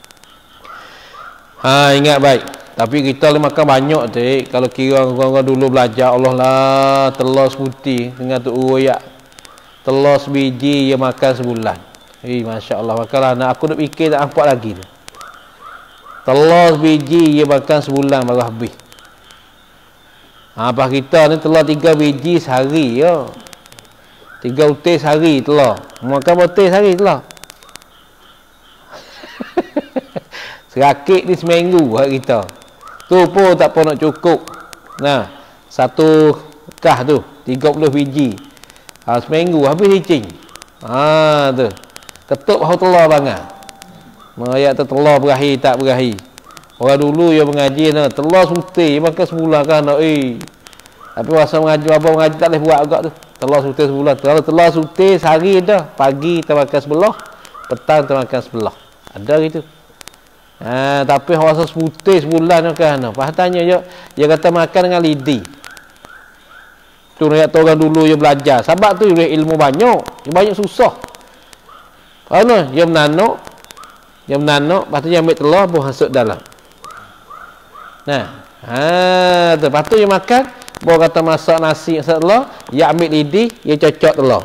Ingat baik. Tapi kita makan banyak tu. Kalau kira orang-orang dulu belajar, Allah lah, telur seputih dengan tu uyak. Telur sebiji dia makan sebulan. Masya Allah. Makanlah. Aku nak fikir tak nampak lagi tu. Telur sebiji dia makan sebulan baru habis. Pas kita ni telur 3 biji sehari ya. 3 utis sehari telur. Makan utis sehari telur. Serakit ni seminggu buat kita. Tu pun tak pun nak cukup. Satu kah tu 30 biji. Seminggu habis licin. Tu. Ketuk bahu telur bangang. Ayat tu telur berakhir tak berakhir. Orang dulu yang mengaji telur sutih makan sebulan kan. Tapi masa mengaji apa mengaji tak boleh buat agak tu. Telur sutih sebulan. Kalau telur sutih sehari dah. Pagi kita makan sebelah, petang kita makan sebelah. Ada gitu. Tapi rasa putih sebulan kan. Pas tanya dia kata makan dengan lidi. Tu orang dulu yang belajar. Sebab tu dia ilmu banyak. Dia banyak susah. Dia menanuk. Lepas tu dia ambil telur pun masuk dalam. Lepas tu dia makan, baru kata masak nasi masak telur, dia ambil lidi, dia cocok telur.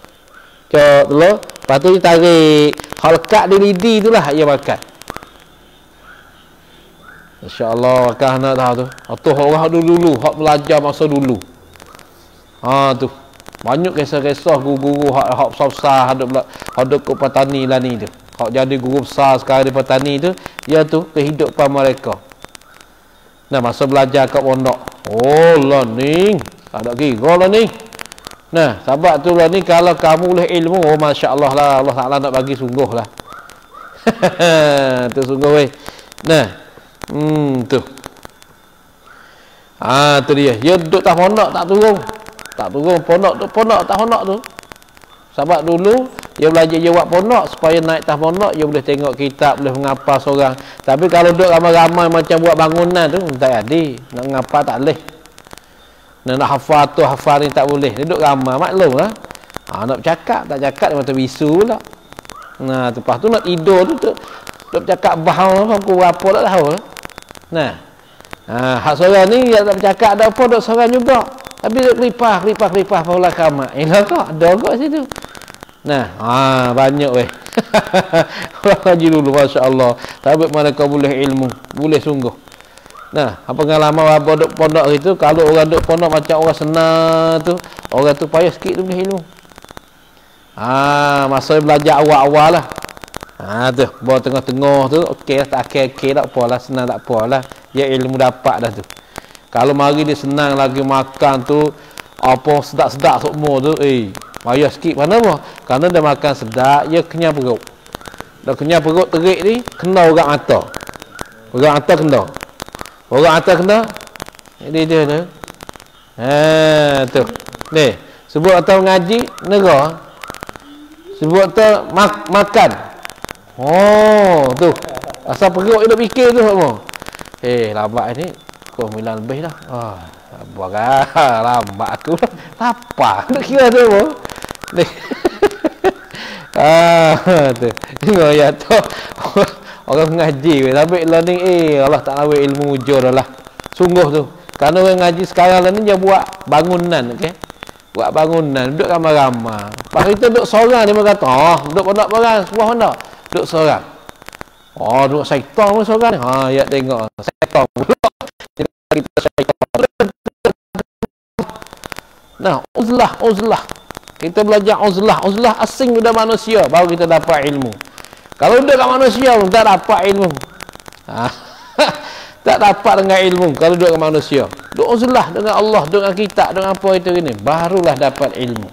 Lepas tu dia tarik. Hal lekat di lidi itulah dia makan. Insya-Allah makan nak tahu tu. Tu orang dulu, hak belajar masa dulu. Tu. Banyak kisah-kisah guru-guru hak besar-besar hadap ke petani lah ni tu. Hak jadi guru besar sekarang di petani tu, dia tu kehidupan mereka. Masa belajar kat pondok. Lah ni. Tak ada kira lah ni. Sebab tu lah ni kalau kamu boleh ilmu, Masya Allah lah. Allah Ta'ala nak bagi sungguh lah. Tu sungguh weh. Tu. Tu dia. Dia duduk tak pondok tak turun. Tak turun pondok tak pondok tu. Sebab dulu dia belajar dia buat pondok supaya naik atas pondok dia boleh tengok kitab, boleh mengapa seorang. Tapi kalau duduk ramai-ramai macam buat bangunan tu tak ada. Nak ngapa tak boleh. Nak hafal tu hafal ni tak boleh. Duduk ramai maklumlah. Nak bercakap tak cakap dia macam bisu pula. Lepas tu nak tidur tu duk bercakap bahau aku apa tak tahu lah. Hak seorang ni dia tak bercakap ada apa duk seorang juga. Tapi duk kelipah pula kamak. Kok ada kok situ. Banyak weh. Orang haji dulu masya-Allah. Tapi mereka boleh ilmu, boleh sungguh. Pengalaman apa duk pondok itu, kalau orang duk pondok macam orang senang tu, orang tu payah sikit tu boleh ilmu. Masa belajar awal-awal lah. Tu, bawa tengah-tengah tu, okey lah, tak akhir-akhir tak apalah, senang tak apalah. Dia ilmu dapat dah tu. Kalau mari dia senang lagi makan tu, apa sedap-sedap semua tu, payah sikit. Mana apa? Kerana dia makan sedap, dia kenyang perut. Dah kenyang perut terik ni, kena orang mata. Orang mata kena. Orang mata kena. Jadi dia tu. Tu. Ni, sebut atau mengaji, negara. Sebut atau makan. Tu. Asal perut dia fikir tu semua. Lambat ni. Kau 9 lebih dah. Lambat aku. Lapar. Nak kira tu apa? Ni. Tu. Tengok ya tu. Orang ngaji tapi lah ni Allah Taala ilmu ujur lah. Sungguh tu. Kerana orang ngaji sekarang lah ni dia buat bangunan, okey. Buat bangunan, duduk ramai-ramai. Pas kita duduk seorang dia kata, duduk pondok orang sebuah pondok. Duduk seorang. Duduk syaitan pun seorang ni. Ya tengok. Syaitan pula. Kita syaitan. Nah, uzlah. Kita belajar uzlah asing pada manusia, baru kita dapat ilmu. Kalau duduk kat manusia pun tak dapat ilmu. Tak dapat dengan ilmu kalau duduk kat manusia. Duduk uzlah dengan Allah, duduk dengan kitab, dengan apa itu ini, barulah dapat ilmu.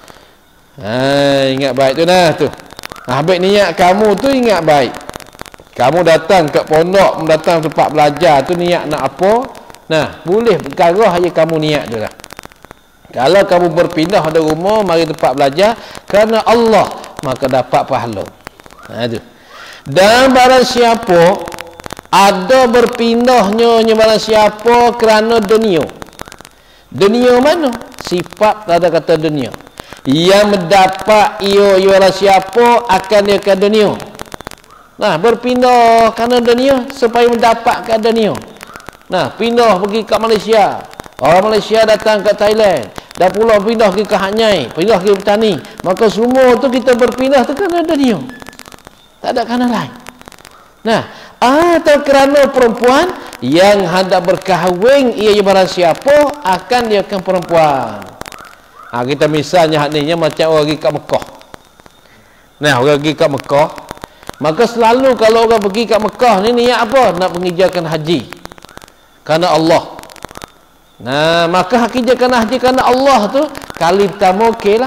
Ingat baik tu dah tu. Habis niat kamu tu ingat baik. Kamu datang ke pondok, datang tempat belajar tu niat nak apa? Nah, boleh perkara aja kamu niat tu lah. Kalau kamu berpindah dari rumah mari tempat belajar kerana Allah, maka dapat pahala. Tu. Dan barang siapa ada berpindahnya barang siapa kerana dunia. Dunia mana? Sifat kata dunia. Yang mendapat ia barang siapa akan dia ke dunia. Nah, berpindah kerana dunia supaya mendapatkan dunia. Nah, pindah pergi ke Malaysia. Orang Malaysia datang ke Thailand. Dan pula pindah pergi ke Hanyai, pindah pergi petani. Maka semua tu kita berpindah tu kerana dunia. Tak ada kerana lain. Nah, atau kerana perempuan yang hendak berkahwin ia barang siapa akan dia akan perempuan. Kita misalnya ni macam orang pergi kat Mekah. Nah, orang pergi kat Mekah, maka selalu kalau orang pergi kat Mekah ni niat apa? Nak mengerjakan haji kerana Allah. Nah, maka hakikatkan haji kerana Allah tu kali pertama okeylah.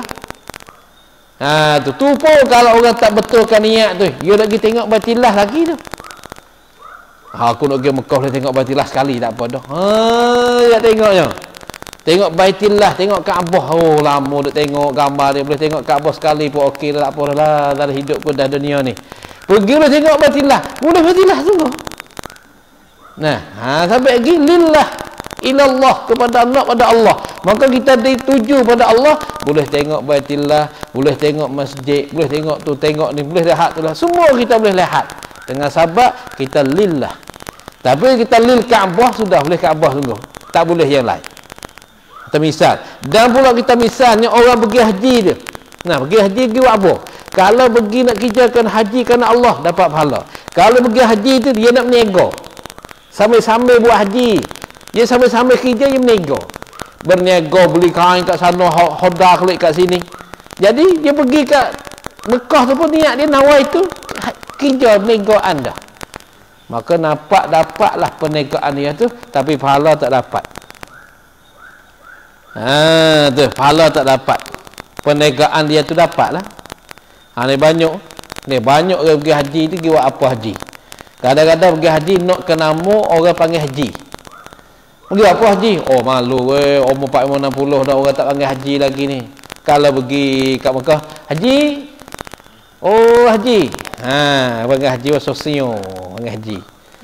Tu pun kalau orang tak betulkan niat tu, dia nak pergi tengok Baitullah lagi tu. Aku nak pergi Mekah boleh tengok Baitullah sekali tak apa dah. Ya tengoknya. Tengok Baitullah, tengok Kaabah. Oh, lama duk tengok gambar dia, boleh tengok Kaabah sekali pun okey lah, tak apa lah dalam hidup pun dah dunia ni. Pergi boleh tengok Baitullah. Boleh Baitullah sungguh. Nah, sampai lagi lillah ilallah kepada Allah, pada Allah. Maka kita dituju pada Allah, boleh tengok Baitullah, boleh tengok masjid, boleh tengok tu, tengok ni, boleh lihat tu lah. Semua kita boleh lihat. Dengan sebab kita lillah. Tapi kita lil Kaabah sudah boleh Kaabah sungguh. Tak boleh yang lain. Kita misal. Dan pula kita misalnya orang pergi haji dia. Nah, pergi haji pergi buat apa? Kalau pergi nak kerjakan haji kerana Allah dapat pahala. Kalau pergi haji tu dia nak berniaga. Sambil-sambil buat haji. Dia sambil-sambil kerja dia berniaga. Berniaga beli kain kat sana, hodar klik kat sini. Jadi dia pergi kat Mekah tu pun niat dia nawai tu kerja perniagaan dah. Maka dapatlah perniagaan dia tu, tapi pahala tak dapat. Tu pahala tak dapat. Perniagaan dia tu dapatlah. Ni banyak orang pergi haji tu pergi buat apa haji. Kadang-kadang pergi haji nak ke nama orang panggil haji. Pergi apa haji? Oh malu weh, umur 40 60 dah orang tak panggil haji lagi ni. Kalau pergi kat Mekah, haji. Oh haji. Panggil haji wasosio, panggil haji.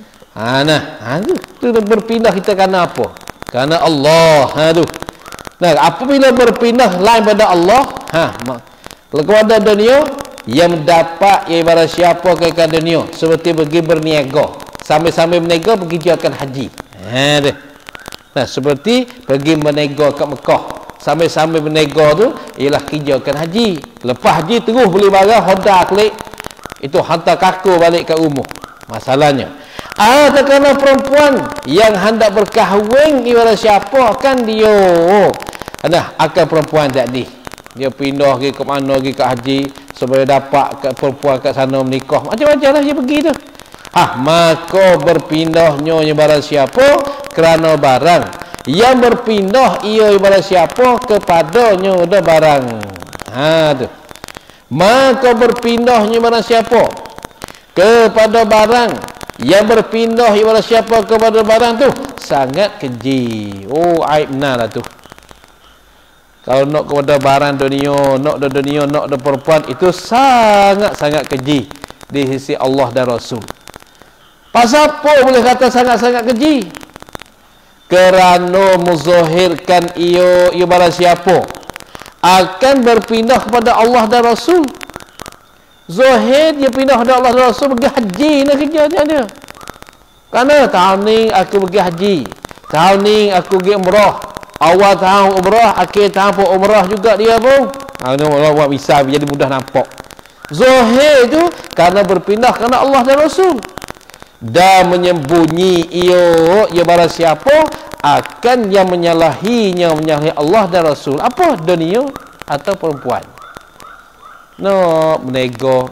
Tu berpindah kita kerana apa? Kerana Allah. Tu. Nah, apabila berpindah lain pada Allah, kepada dunia yang mendapat ibarat siapa ke dunia seperti pergi berniaga, sambil-sambil berniaga pergi jualkan haji. Nah, seperti pergi berniaga kat Mekah, sambil-sambil berniaga tu ialah kerjakan haji. Lepas haji terus beli barang, hodar klik, itu hantar kaku balik ke rumah. Masalahnya kerana perempuan yang hendak berkahwin ibarat siapa akan dia akan perempuan tadi. Dia pindah pergi ke mana, pergi ke haji supaya dapat ke perempuan kat sana menikah. Macam-macam lah dia pergi tu. Maka berpindahnya barang siapa kerana barang yang berpindah ia barang siapa kepadanya ada barang. Tu. Maka berpindahnya barang siapa kepada barang yang berpindah ibarat siapa kepada barang tu sangat keji. Aib benar lah tu. Kalau nak kepada barang dunia, nak ada dunia, nak ada perempuan, itu sangat-sangat keji di sisi Allah dan Rasul. Pasal apa boleh kata sangat-sangat keji? Kerana muzahirkan ia barang siapa akan berpindah kepada Allah dan Rasul. Zahir dia pindah kepada Allah dan Rasul, pergi haji nak kerja dia. Kerana tahun ni aku pergi haji, tahun ni aku pergi umrah, awal tahun umrah, akhir tahun pun umrah juga dia pun. Allah buat misal jadi mudah nampak. Zahir itu kerana berpindah kerana Allah dan Rasul. Dan menyembunyi ia barang siapa akan yang menyalahi Allah dan Rasul. Apa? Dunia atau perempuan. Nak berniaga.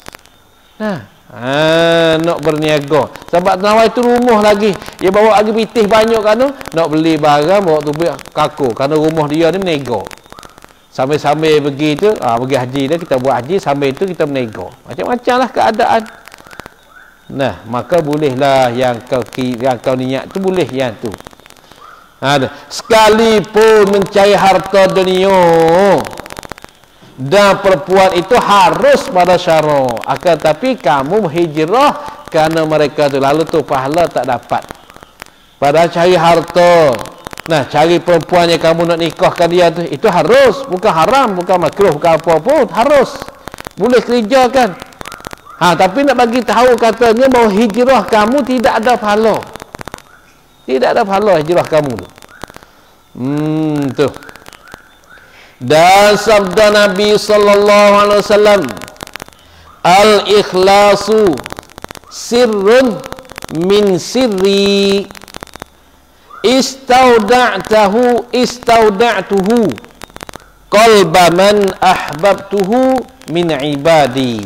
Nak berniaga. Sebab nawai tu rumah lagi. Dia bawa lagi pitih banyak kan tu. Nak beli barang, bawa tu kaku. Kerana rumah dia ni berniaga. Sambil-sambil pergi tu, pergi haji dia, kita buat haji, sambil tu kita berniaga. Macam-macam lah keadaan. Nah, maka bolehlah yang kau niat tu, boleh yang tu. Sekalipun mencari harta dunia dan perempuan itu harus pada syarak, akan tapi kamu hijrah kerana mereka tu, lalu tu pahala tak dapat. Pada cari harta, nah cari perempuan yang kamu nak nikahkan dia tu, itu harus, bukan haram, bukan makruh, bukan apa pun, harus boleh kerjakan. Tapi nak bagi tahu katanya bahawa hijrah kamu tidak ada pahala. Tidak ada pahala hijrah kamu tu. Tu. Dan sabda Nabi sallallahu alaihi wasallam, al-ikhlasu sirrun min sirri istauda'tuhu qalba man ahbabtuhu min ibadi.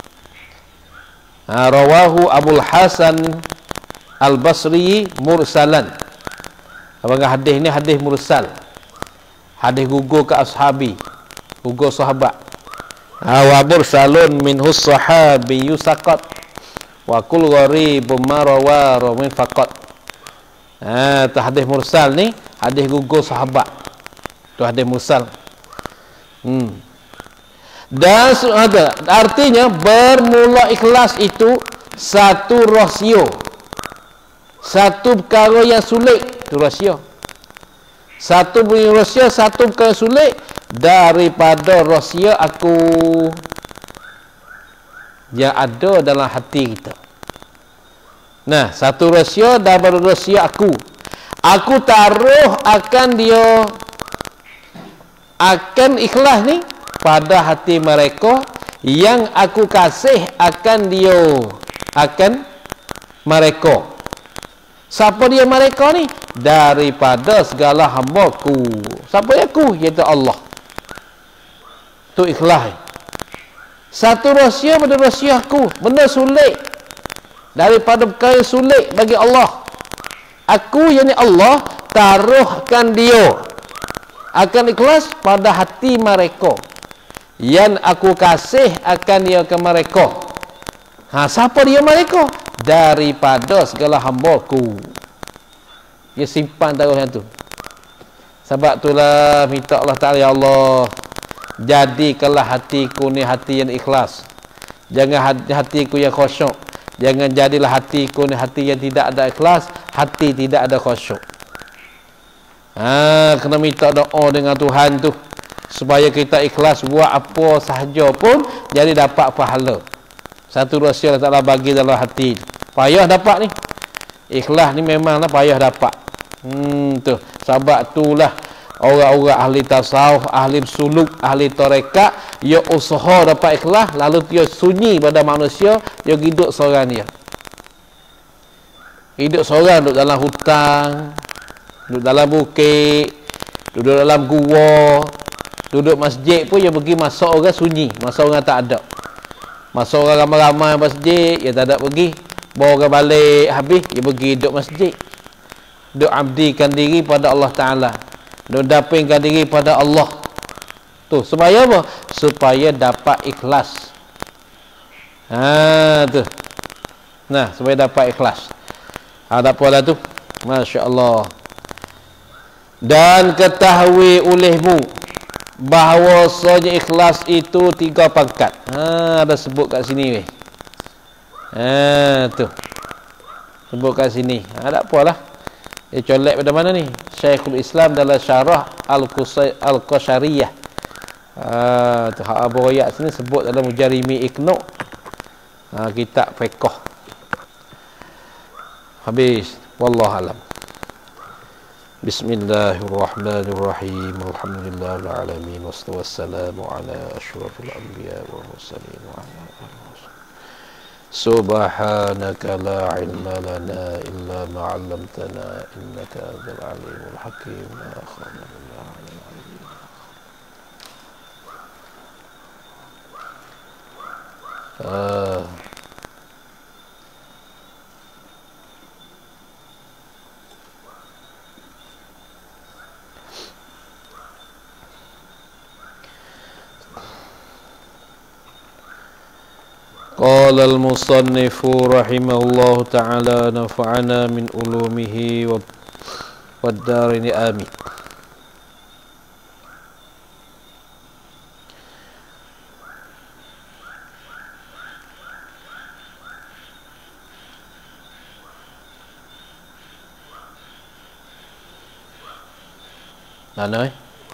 Rawahu Abul Hasan Al-Basri mursalan. Apakah hadis ni hadis mursal? Hadis gugur ke ashabi, gugur sahabat. Wa mursalun minhus sahabi yusaqat wa kul gharibun marawa min faqat. Tu hadis mursal ni, hadis gugur sahabat. Tu hadis mursal. Dan artinya bermula ikhlas itu satu rahsia, satu perkara yang sulit. Itu rahsia. Satu punya rahsia, satu perkara sulit daripada rahsia aku yang ada dalam hati kita. Nah, satu rahsia daripada rahsia aku taruh akan dia, akan ikhlas ni pada hati mereka yang aku kasih akan dia, akan mereka. Siapa dia mereka ni? Daripada segala hamba-Ku. Siapa yang aku? Iaitu Allah. Tu ikhlas. Satu rahsia pada rahsia aku, benda sulit daripada perkara sulit bagi Allah. Aku yang ni Allah taruhkan dia, akan ikhlas pada hati mereka yang aku kasih akan dia ke mereka. Siapa dia mereka? Daripada segala hamba-Ku. Dia simpan taruh yang tu. Sebab itulah minta Allah Ta'ala, ya Allah, jadikanlah hatiku ni hati yang ikhlas. Jangan hatiku yang khusyuk. Jangan jadilah hatiku ni hati yang tidak ada ikhlas, hati tidak ada khusyuk. Kena minta doa dengan Tuhan tu supaya kita ikhlas buat apa sahaja pun, jadi dapat pahala. Satu rahsia Allah Ta'ala bagi dalam hati. Payah dapat ni. Ikhlas ni memanglah payah dapat. Tu. Sebab itulah orang-orang ahli tasawuf, ahli suluk, ahli tarekat, dia usaha dapat ikhlas, lalu dia sunyi pada manusia, dia hidup seorang dia. Hidup seorang, duduk dalam hutang, duduk dalam bukit, duduk dalam gua, duduk masjid pun dia pergi masuk orang sunyi, masuk orang tak ada. Masuk orang ramai-ramai masjid, dia tak ada pergi. Bawa orang balik habis, dia pergi duduk masjid. Duduk abdikan diri pada Allah Ta'ala. Duduk dapingkan diri pada Allah. Tu, supaya apa? Supaya dapat ikhlas. Tu. Nah, supaya dapat ikhlas. Tak apalah tu. Masya Allah. Dan ketahui olehmu bahawasanya ikhlas itu 3 pangkat. Ada sebut kat sini weh. Tu. Sebut kat sini. Tak apalah. Colek pada mana ni? Syekhul Islam dalam syarah Al-Qashariyah. Tu hak Abu Rayak sini sebut dalam Mujarimi Iqnu'. Kitab fiqh. Habis. Wallahu alam. Bismillahirrahmanirrahim. Alhamdulillahil alamin wassalamu ala asyrafil anbiya wal mursalin wa ala alihi. Subhanaka la ilma lana illa ma 'allamtana innaka antal alimul hakim. La khawla illa billah. قال المصنف رحمه الله تعالى نفعنا من علومه والدارين آمين. Mana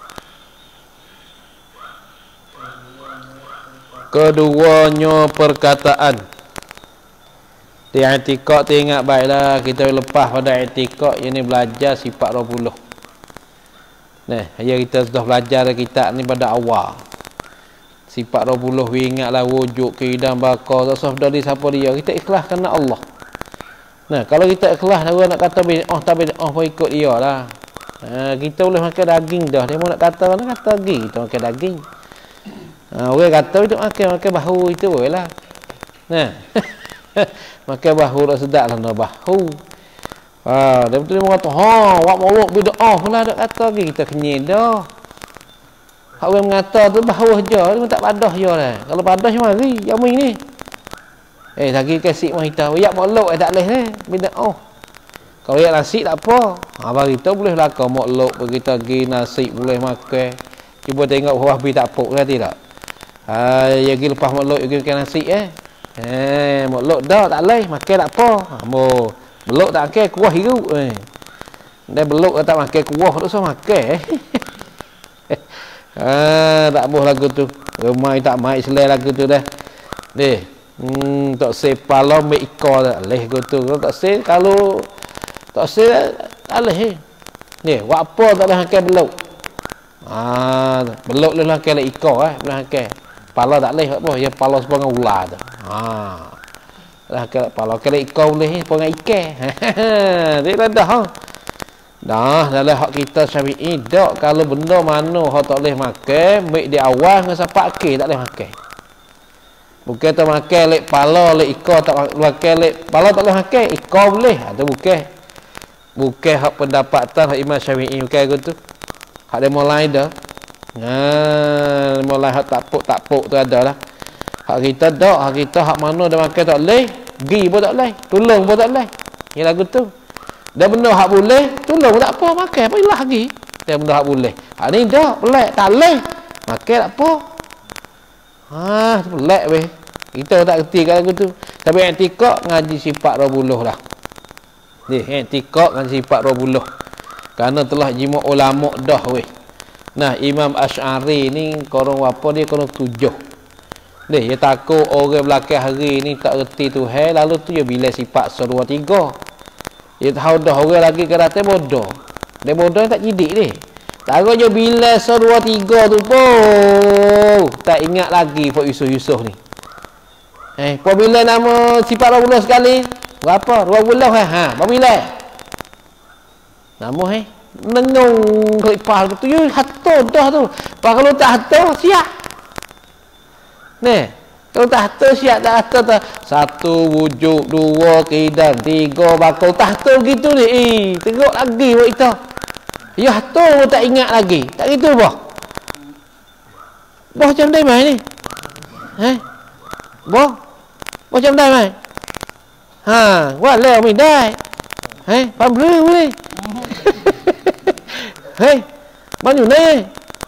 keduanya perkataan di i'tiqad, ingat baiklah kita lepas pada i'tiqad ini belajar sifat 20. Nah, ya kita sudah belajar kitab ni pada awal. Sifat 20 ingatlah wujud, keidam, baka, tak usah dari siapa dia. Kita ikhlas kerana Allah. Nah, kalau kita ikhlas orang nak kata tak pun ikut dia lah. Kita boleh makan daging dah. Dia mau nak kata mana kata daging, kita makan daging. Orang kata itu makan bahu itu boleh lah. Nah, makan bahu tak sedap lah nak bahu. Dia betul dia kata, wak molok bid'ah lah tak kata lagi. Kita kenyai dah. Hak orang mengata tu bahu aja, dia tak padah je lah. Kalau padah mari, jamin ni. Lagi kasih mah kita, yak molok tak boleh ni, bid'ah. Kalau yak nasi tak apa. Bagi kita boleh lah kau molok, bagi kita pergi nasi boleh makan. Cuba tengok bawah bi tak pok ke tidak. Ya pergi lepas molok pergi makan nasi molok dah tak leh makan tak apa. Molok tak makan kuah hiru. Dia belok tak makan kuah tu so makan. Tak boh lagu tu. Rumah tak mai selai lagu tu dah. Tak se palo me iko tak leh go tu. Kalau tak se kalau tak se tak leh. Ni buat apa tak leh makan belok. Belok le makan le iko boleh makan. Pala tak leh apa ya pala sepang ular tu. Dah ke pala ke iko boleh sepang ikan. Dia dah. Dah hak kita Syafi'i dak kalau benda mana hak tak boleh makan, baik di awal dengan siapa akhir tak boleh makan. Bukan tak makan lek pala lek iko tak makan lek pala tak boleh makan, iko boleh atau bukan. Bukan hak pendapatan hak Imam Syafi'i bukan gitu. Hak dia mulai dah. Mulai hak tak pok tu adalah. Hak kita dak, hak kita hak mana dah makan tak boleh, gi pun tak boleh, tolong pun tak boleh. Ni lagu tu. Dah benda hak boleh, tolong tak apa, makan apa ilah lagi. Dah benda hak boleh. Hak ni dak, pelik, tak boleh. Makan tak apa. Pelik weh. Kita tak kerti kat lagu tu. Tapi i'tiqad ngaji sifat 20 dah. Ni i'tiqad ngaji sifat 20. Kerana telah jima ulama dah weh. Nah, Imam Asy'ari ni korang apa dia korang 7. Dia takut orang belakang hari ni tak reti Tuhan, lalu tu dia bila sifat 1 2 3. Dia tahu dah orang lagi kata bodoh. Dia bodoh tak jidik dia. Takut je bila 1 2 3 tu pun tak ingat lagi Pak Yusof ni. Apabila nama sifat 20 sekali, berapa? 20 apabila? Nama nengung kelipah tu you hatur dah tu. Kalau tak hatur siap. Kalau tak hatur siap tak hatur tak. 1 wujud, 2 keidam, 3 bakal tak hatur gitu ni. Teruk lagi buat kita. Ya hatur tak ingat lagi. Tak gitu boh. Boh macam mana mai ni? Boh macam mana mai? Buat leo mi dai. Pam rư ni. Bao nhiêu đây?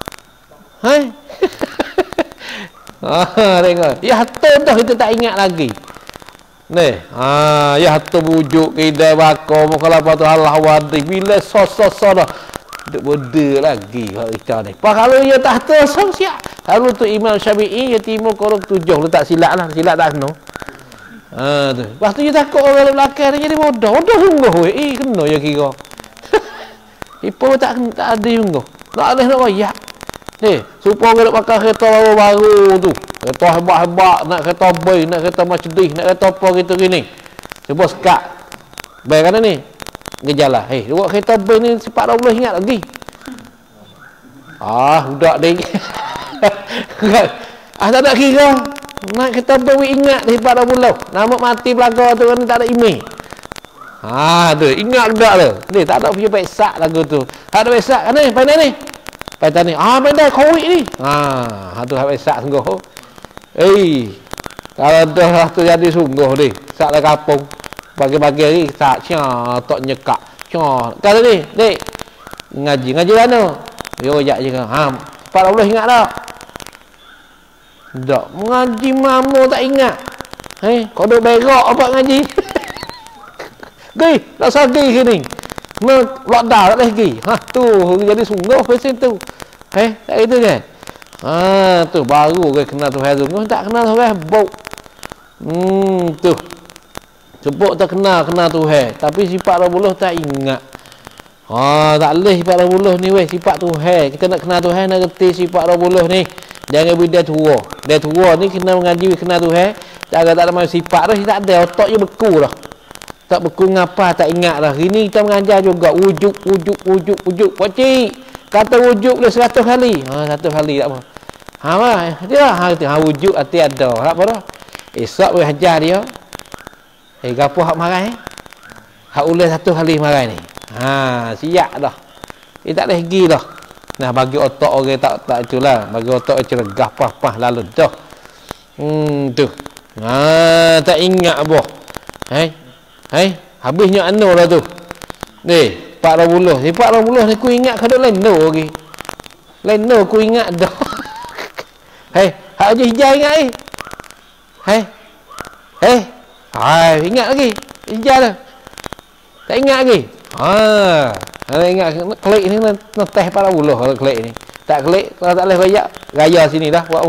Tengok. Ya hatur dah kita tak ingat lagi. Ni, ya hatur wujud kita bako kalau apa tu Allah wadi bila sos dah. Duk bodoh lagi hak kita ni. Kalau ya tak hatur siap. Kalau tu Imam Syafi'i ya timur korang 7 lu tak silap lah, silap tak kena. Tu. Lepas tu dia takut orang belakang dia jadi bodoh. Bodoh sungguh weh. Kena ya kira. Ipo tak ada sungguh. Tak ada nak royak. Supaya orang nak pakai kereta baru-baru tu. Kereta hebat-hebat, nak kereta bay, nak kereta Mercedes, nak kereta apa gitu gini. Cuba sekat. Bay kan ni? Gejalah. Hei, buat kereta bay ni cepat dah boleh ingat lagi. Budak dia. Tak ada kira. Nak kereta bay ingat cepat dah boleh. Nama mati belakang tu kan tak ada email. Tu ingat budak tu. Ni tak ada punya pesak lagu tu. Tak ada pesak kan ni? Pandai ni. Pandai ni. Pandai kowik ni. Tu hak pesak sungguh. Kalau dah tu jadi sungguh ni. Sak dah kapung. Pagi-pagi ni sak tak nyekak. Kata ni, dek. Ngaji mana? Yo jak je kan. Pak Allah ingat tak? Tak. Mengaji mama tak ingat. Kau duk berak apa ngaji? Gih, tak sagi sini. Lockdown tak boleh pergi. Tu jadi sungguh pasal tu. Tak gitu kan? Tu baru ke kenal Tuhan sungguh, tak kenal Tuhan bau. Tu. Sebut tak kenal Tuhan, tapi sifat Allah tak ingat. Tak boleh sifat Allah ni weh, sifat Tuhan. Kita nak kenal Tuhan, nak reti sifat Allah ni. Jangan beri dia tua. Dia tua ni kena mengaji kenal Tuhan. Tak ada main sifat dah, tak ada otak je beku dah. Tak beku ngapa tak ingat dah. Ini kita mengajar juga wujud. Pakcik kata wujud boleh 100 kali. 100 kali tak apa. Dia wujud hati ada. Tak apa dah. Esok boleh ajar dia. Gapo hak marah hak ulas 1 kali marah ni. Siap dah. Dia tak boleh pergi dah. Nah, bagi otak orang tak itulah. Bagi otak cergah pah lalu dah. Tu. Tak ingat boh. Habisnya anu lah tu. Ni, 40. Si 40 ni ku ingat kada leno lagi. Leno ku ingat dah. Hak Haji Hijau ingat ingat lagi. Hijau dah. Tak ingat lagi. Ingat klik ni nak teh 40 kalau klik ni. Tak klik kalau tak boleh bayar raya sini dah buat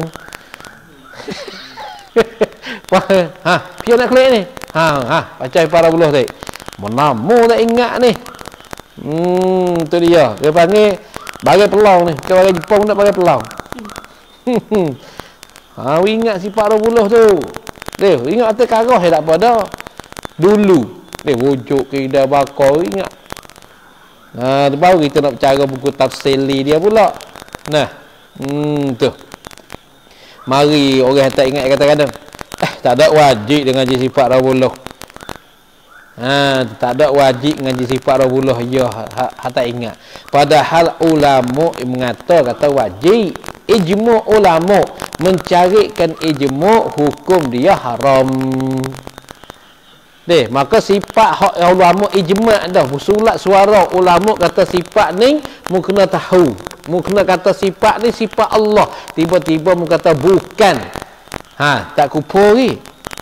Pian nak klik ni. Baca 40 tadi. Menamu tak ingat ni. Tu dia. Dia panggil bagai pelau ni. Kalau bagai Jepang nak bagai pelau. Ingat si 40 tu. Dia ingat atas karah tak apa dah. Dulu dia wujud kita bakar ingat. Tu baru kita nak bercara buku tafsiri dia pula. Tu. Mari orang tak ingat kata-kata. Tak ada wajib dengan sifat Allah. Tak ada wajib dengan sifat Allah. Ya, tak ingat. Padahal ulama mengata kata wajib. Ijma' ulama mencarikan ijma' hukum dia haram. Maka sifat hak ulama ijma' dah. Sulat suara ulama kata sifat ni mu kena tahu. Mu kena kata sifat ni sifat Allah. Tiba-tiba mu kata bukan. Tak kupur ni.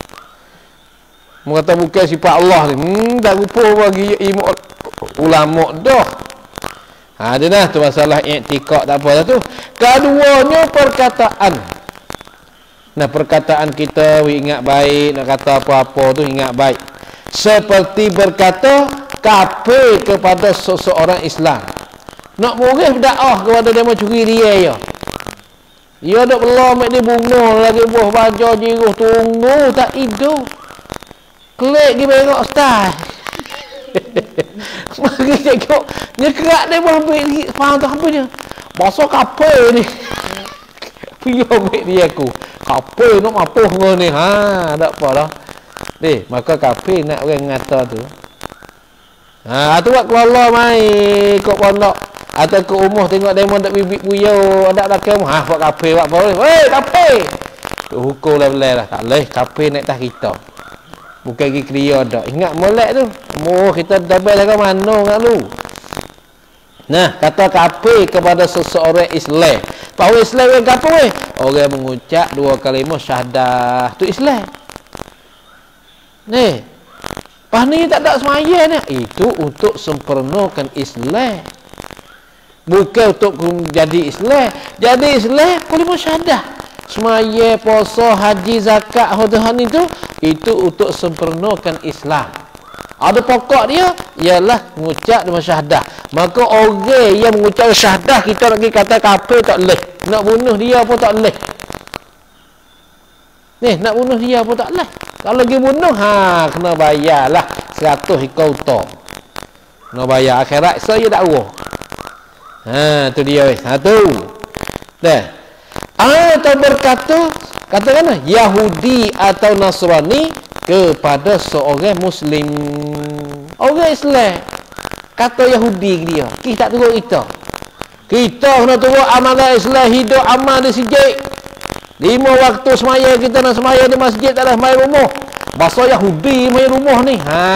Mu kata bukan sifat Allah ni. Tak kupur bagi ulama dah. Dia dah tu masalah i'tikad tak apa dah tu. Keduanya perkataan. Perkataan kita ingat baik, nak kata apa-apa tu ingat baik. Seperti berkata kafir kepada seseorang Islam. Nak murid dakwah kepada dia mau curi dia ya. Ya dak belum dia bunga lagi buah baja jiruh tunggu tak hidup. Klik gi berok ustaz. Mari tengok dia kerak dia pun ambil faham tak apa dia. Bahasa kafir ni. Piyo ambil dia aku. Kafir nak apa ngau ni. Tak apa dah. Maka kafir nak orang ngata tu. Tu buat keluar mai kok pondok atau ke rumah tengok demo tak bibit buyo ada kamu buat kafir buat apa weh kafir hukum lah tak boleh kafir naik tas kita bukan pergi keria dak ingat molek tu kita double dah ke mana kat lu. Kata kafir kepada seseorang Islam bahawa Islam yang kafir orang mengucap 2 kalimah syahadah tu Islam pas ni tak ada semaya ni itu untuk sempurnakan Islam. Bukan untuk jadi Islam. Jadi Islam kalimah syahadah. Semaya, puasa, haji, zakat, hudhan itu untuk sempurnakan Islam. Ada pokok dia ialah mengucap dengan syahadah. Maka orang yang mengucap syahadah kita nak kata kafir tak boleh. Nak bunuh dia pun tak boleh. Ni nak bunuh dia pun tak boleh. Kalau pergi bunuh, kena bayarlah 100 ekor unta. Kena bayar akhirat saya dakwah. Tu dia weh. Satu. Dah. Atau berkata, katakanlah Yahudi atau Nasrani kepada seorang Muslim. Orang Islam kata Yahudi ke dia, kita tak turut kita. Kita kena turut amalan Islam, hidup amal di sijik. 5 waktu semaya kita nak semaya di masjid, tak ada semaya rumah. Bahasa Yahudi semaya rumah ni.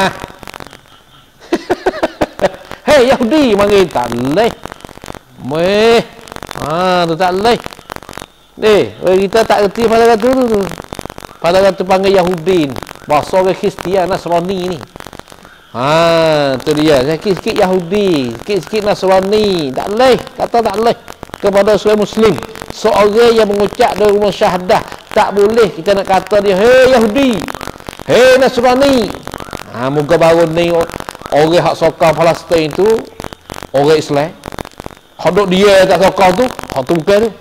Hei Yahudi panggil tak boleh. Tu tak boleh. Kita tak kerti pada kata tu. Pada kata panggil Yahudi ni. Bahasa orang Kristian Nasrani ni. Tu dia. Sikit-sikit Yahudi, sikit-sikit Nasrani. Tak boleh. Kata tak boleh kepada seorang Muslim. Seorang yang mengucap dari rumah syahadah, tak boleh kita nak kata dia, hei Yahudi, hei Nasrani. Muka baru ni orang hak sokong Palestin tu, orang Islam. Hak duk dia tak sokong tu, hak tu bukan tu.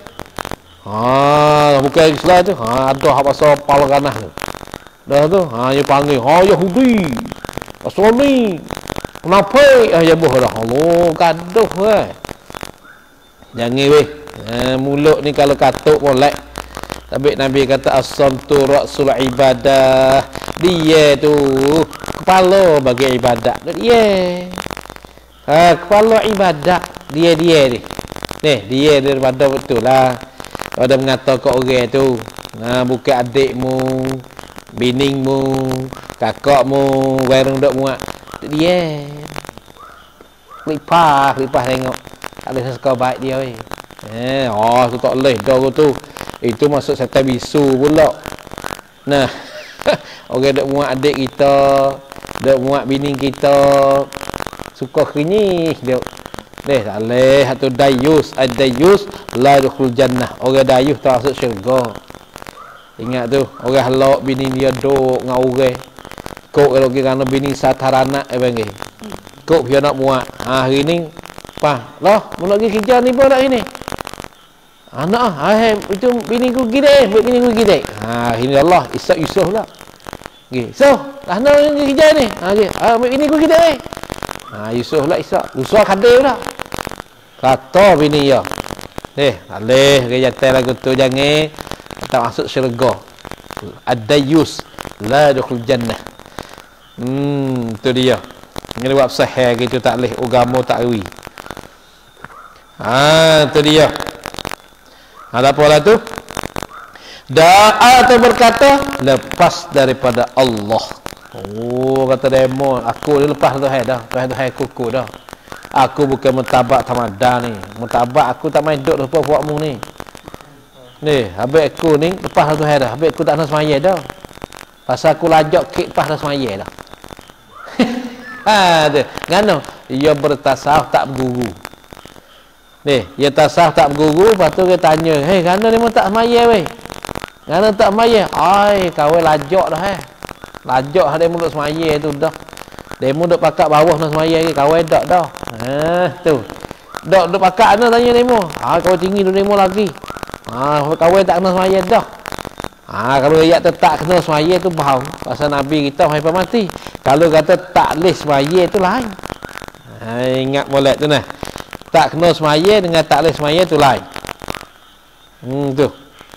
Bukan Islam tu. Ada hak pasal Palestin tu. Dah tu, dia panggil, Yahudi, Nasrani. Kenapa? Ya boh dah. Allah, gaduh jangan weh. Mulut ni kalau katuk molek. Tapi Nabi kata as-samtu ra'sul ibadah. Dia tu kepala bagi ibadat. Dia. Kepala ibadat. Dia ni. Dia daripada betul lah. Pada mengatakan orang tu, bukan adikmu, biningmu, kakakmu, warung dok muat. Dia. Lipah tengok. Ada sesuatu baik dia weh. Tu tak boleh dah tu. Itu masuk setan bisu pula. Nah, orang dok muat adik kita, dok muat bini kita, suka kenyih dia. Tak boleh. Satu dayus, ad-dayus la yadkhul jannah. Orang dayus tak masuk syurga. Ingat tu, orang halak bini dia duk dengan orang. Kok kalau kerana bini sataranak panggil. Kok dia nak muat. Hari ni lah, mau nak pergi kerja ni pun nak ini. Anak itu bini ku gede, bini ku gede. Ini Allah, Ishak Yusuf lah. So, nak pergi kerja ni. Bini ku gede. Yusuf lah Ishak. Yusuf kadir lah. Kata bini ya. Alih ke jatai lagu tu jangan tak masuk syurga. Ad-dayus la yadkhul jannah. Tu dia. Ini buat sahih gitu tak leh agama takwi. Tu dia. Ada apalah tu? Da'a atau berkata lepas daripada Allah. Kata demo, aku lepas tu dah. Tuhan kuku dah. Aku bukan mentabak tamada ni. Mentabak aku tak main duduk lepas buatmu ni. Habis aku ni lepas tu dah. Habis aku tak nak semaya dah. Pasal aku lajak kek lepas nak semaya dah. Tu. Ngano? Ia bertasawuf tak berguru. Dia tasawuf tak berguru, lepas tu dia tanya, hei, ngano ni tak semaya weh? Ngano tak semaya? Kau lajak dah Lajak dia duk semaya tu dah. Demo duk pakat bawah nak semaya ke, kau dak dah. Tu. Duk pakat ana tanya demo. Kau tinggi tu demo lagi. Kau tak kena semaya dah. Kalau ayat tetap kena semaya tu faham. Pasal Nabi kita sampai mati. Kalau kata tak boleh semaya tu lain. Ingat molek tu nah. Tak kena semaya dengan tak boleh semaya tu lain. Tu.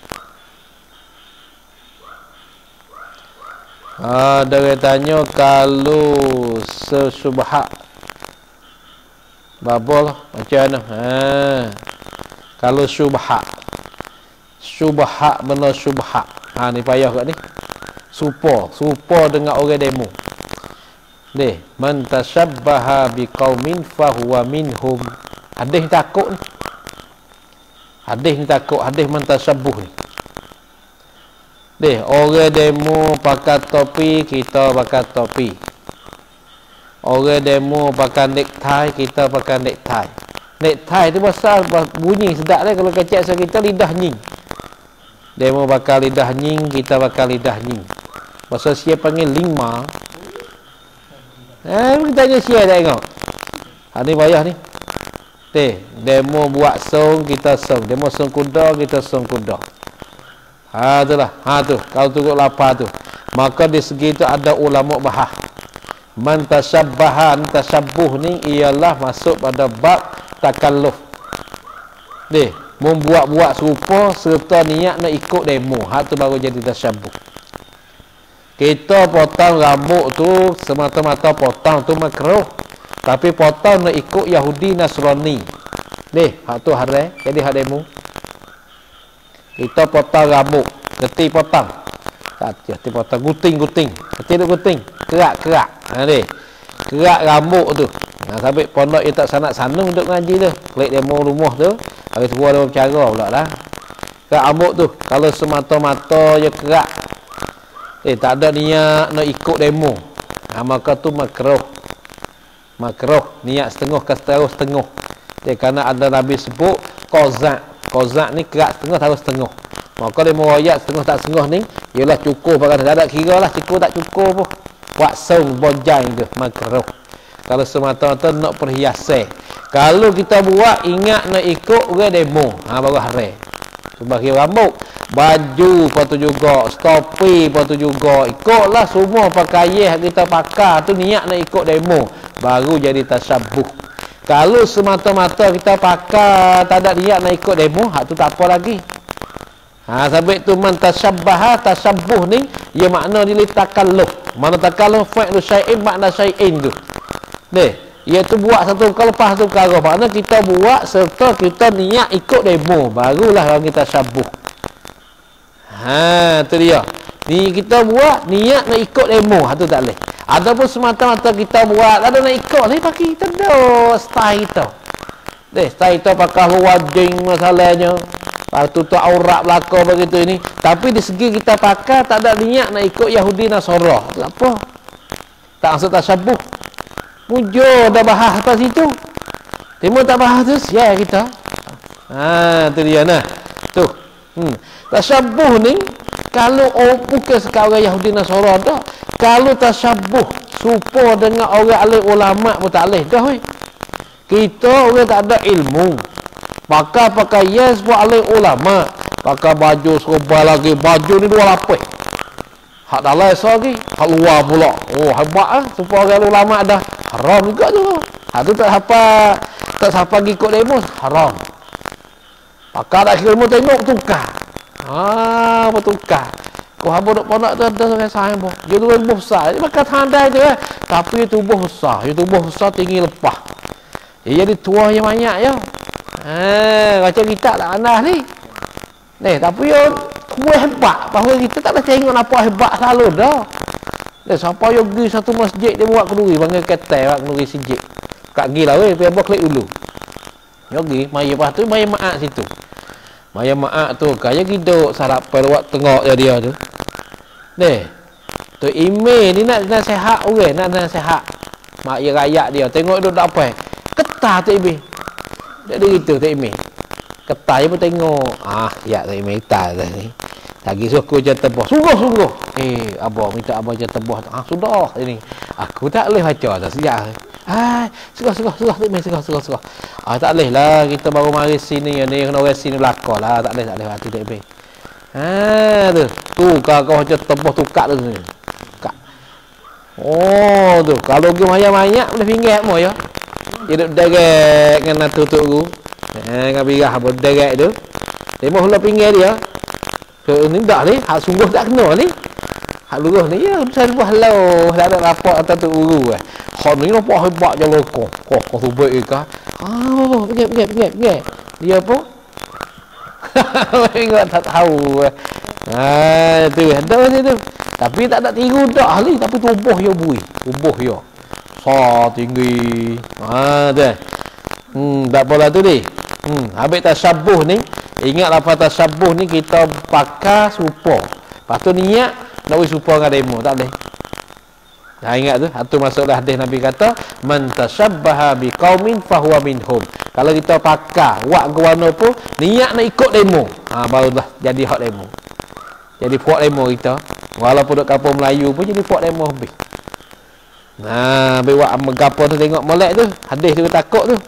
Dia tanya kalau sesubhat babol macam mana? Kalau subhat benar subhat. Ni payah kat ni. Supa dengan orang demo. Man tashabbaha biqaumin fahuwa minhum. Hadis takut ni. Hadis man tashabbuh ni. Orang demo pakai topi, kita pakai topi. Orang demo pakai necktie, kita pakai necktie. Necktie tu pasal bunyi sedap lah kalau kecek so kita lidah nying. Demo pakai lidah nying, kita pakai lidah nying. Pasal siapa panggil lima. Kita tanya siapa tengok. Ni payah ni. Demo buat song, kita song. Demo song kuda, kita song kuda. Ha itulah. Ha tu. Kalau turut lapar tu. Maka di segi tu ada ulama bahas. Man tasyabbaha, tasyabbuh ni ialah masuk pada bab takalluf. Deh, membuat-buat serupa serta niat nak ikut demo. Hak tu baru jadi tasyabbuh. Kita potong rambut tu semata-mata potong tu makruh. Tapi potong nak ikut Yahudi Nasrani. Deh, hak tu haram, jadi hak demo. Kita potong rambut, geti potong. Tak, geti potong guting-guting. Geti tu guting, kerak-kerak. Ha deh. Kerak rambut tu. Nah, sampai pondok dia tak sanak-sanung untuk ngaji tu. Klik demo rumah tu, hari semua dia berbicara pula lah. Kerak rambut tu, kalau semata-mata je kerak. Tak ada niat nak ikut demo. Ha, maka tu makruh. Makruh, niat setengah ke setengah. Kerana ada Nabi sebut qazak. Qazak ni kerak setengah taruh setengah. Maka dia meroyak setengah tak setengah ni ialah cukup, bahkan tak ada kira lah cukup tak cukup pun. Buat song bonjang tu makruh. Kalau semata-mata nak perhiasan. Kalau kita buat ingat nak ikut orang demo, ha baru haram. Sebagai rambut, baju patu juga, topi patu juga. Ikutlah semua pakaian kita pakai tu niat nak ikut demo, baru jadi tasyabbuh. Kalau semata-mata kita pakai tak ada niat nak ikut demo, hak tu tak apa lagi. Ha sampai tu man tasyabbaha, tasyabbuh ni ia makna dia takalluf. Mana takalluf fa'lu syai'in makna syai'in tu. Deh, iaitu buat satu perkara lepas satu perkara. Makna kita buat serta kita niat ikut demo, barulah orang kita tasyabbuh. Ha tu dia. Ni kita buat niat nak ikut demo, hak tu tak leh. Ataupun semata-mata kita buat ada nak ikut ni pakai kita dah style kita. Deh, style kita pakai wajing masalahnya. Lepas tu aurat belakang begitu ini. Tapi di segi kita pakai tak ada niat nak ikut Yahudi Nasara. Tak apa. Tak maksud tasyabbuh. Mujur dah bahas atas situ. Timur tak bahas tu siap kita. Ha tu dia nah. Tu. Tasyabbuh ni kalau bukan sekarang Yahudi Nasara dah. Kalau tasyabbuh serupa dengan orang alim ulama pun tak boleh dah weh. Kita orang tak ada ilmu. Pakai pakaian sebab alim ulama. Pakai baju serba lagi. Baju ni 2 lapis. Hak dalam lagi. Hak luar pula. Oh hebat ah. Supaya orang ulama dah. Haram juga tu. Hak tu tak siapa ikut demo. Haram. Pakai tak kira ilmu tengok tukar. Ha bertukar. Kau hamba duk pondok tu ada orang sayang boh. Dia tubuh besar. Dia pakai tandai je tapi tubuh besar. Dia tubuh besar tinggi lepah. Dia jadi tua yang banyak ya. Ha macam kita tak andah ni. Tapi yo tubuh hebat. Bahawa kita tak ada tengok apa hebat selalu dah. Sampai yo pergi satu masjid dia buat kenduri panggil ketai buat kenduri sijik. Kak gila weh pergi buat klik dulu. Yo pergi mai lepas tu mai maak situ. Maya maak tu kaya giduk sarapan buat tengok dia tu. Tu email ni nak nasihat orang, nak nasihat. Mak ya rakyat dia tengok duduk tak apa. Ketah tu email. Dia gitu tu email. Ketah je pun tengok. Ya tu email ketah ni. Lagi suku je tebah. Sungguh-sungguh. Abang minta abang je tebah. Sudah ini. Aku tak boleh baca dah sejak. Suka tu email suka. Tak boleh lah kita baru mari sini ni kena orang sini belakang lah. Tak boleh hati dia email. Tu kau je tebah tukar tu ni. Tukar. Oh tu kalau pergi banyak-banyak boleh pinggir mo ya. Dia duduk derek dengan tutuk tu. Dengan birah apa derek tu. Dia mau hula pinggir dia. Ni dak ni, hak sungguh tak kena ni. Hak luruh ni ya saya buah lau, tak ada rapor atas tu uru Hak ni nampak hebat je lo kau tu baik ke? Pinggir. Dia apa? Enggak tak tahu. Tu ada macam tu. Tapi tak ada tiru dak ni, tapi tubuh yo bui. Tubuh yo. Tinggi. Tu. Tak apalah tu ni. Habis tasyabbuh ni, ingat apa tasyabbuh ni kita pakai serupa. Lepas tu niat nak buat serupa dengan demo, tak boleh. Ingat tu, itu masuklah hadis Nabi kata, man tasyabbaha biqaumin fahuwa minhum. Kalau kita pakai buat warna pun niat nak ikut demo, barulah jadi hak demo. Jadi puak demo kita. Walaupun duk kampung Melayu pun jadi puak demo habis. Buat gapo tu tengok molek tu, hadis tu takut tu.